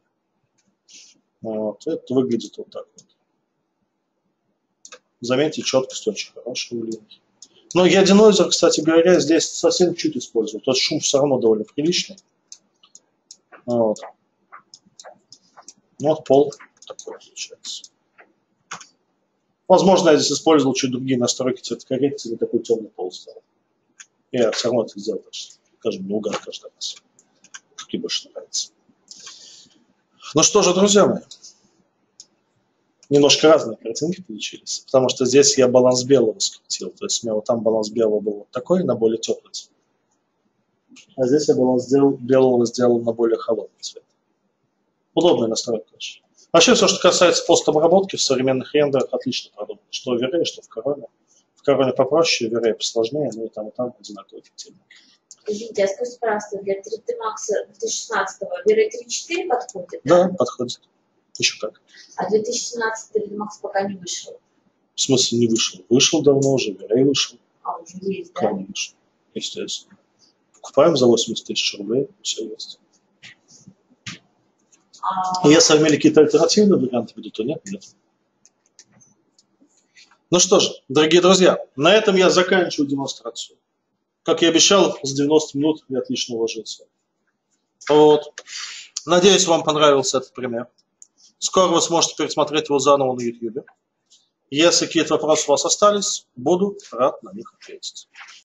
Вот. Это выглядит вот так вот. Заметьте, четкость очень хорошая у линии. Но я денойзер, кстати говоря, здесь совсем чуть использую. Тот шум все равно довольно приличный. Вот. Вот пол такой получается. Возможно, я здесь использовал чуть другие настройки цветокоррекции, не такой темный пол стал. Я все равно это сделал, скажем, наугад каждый раз. Как мне больше нравится. Ну что же, друзья мои. Немножко разные картинки получились, потому что здесь я баланс белого скрутил. То есть у меня вот там баланс белого был вот такой, на более теплый цвет. А здесь я баланс белого сделал на более холодный цвет. Удобная настройка. Вообще все, что касается постобработки в современных рендерах, отлично продумано. Что в V-Ray, что в Coronia. В Coronia попроще, в V-Ray посложнее, но и там одинаково эффективно. Извините, а скажите, пожалуйста, для 3D Max 2016-го V-Ray 3.4 подходит? Да, подходит. Еще как. А 2017 3D Max пока не вышел? В смысле не вышел? Вышел давно уже, V-Ray вышел. А, уже есть, да? Конечно, естественно. Покупаем за 80 тысяч рублей, все есть. Если в мире какие-то альтернативные варианты будут, то нет. Ну что же, дорогие друзья, на этом я заканчиваю демонстрацию. Как я обещал, с 90 минут я отлично уложился. Вот. Надеюсь, вам понравился этот пример. Скоро вы сможете пересмотреть его заново на YouTube. Если какие-то вопросы у вас остались, буду рад на них ответить.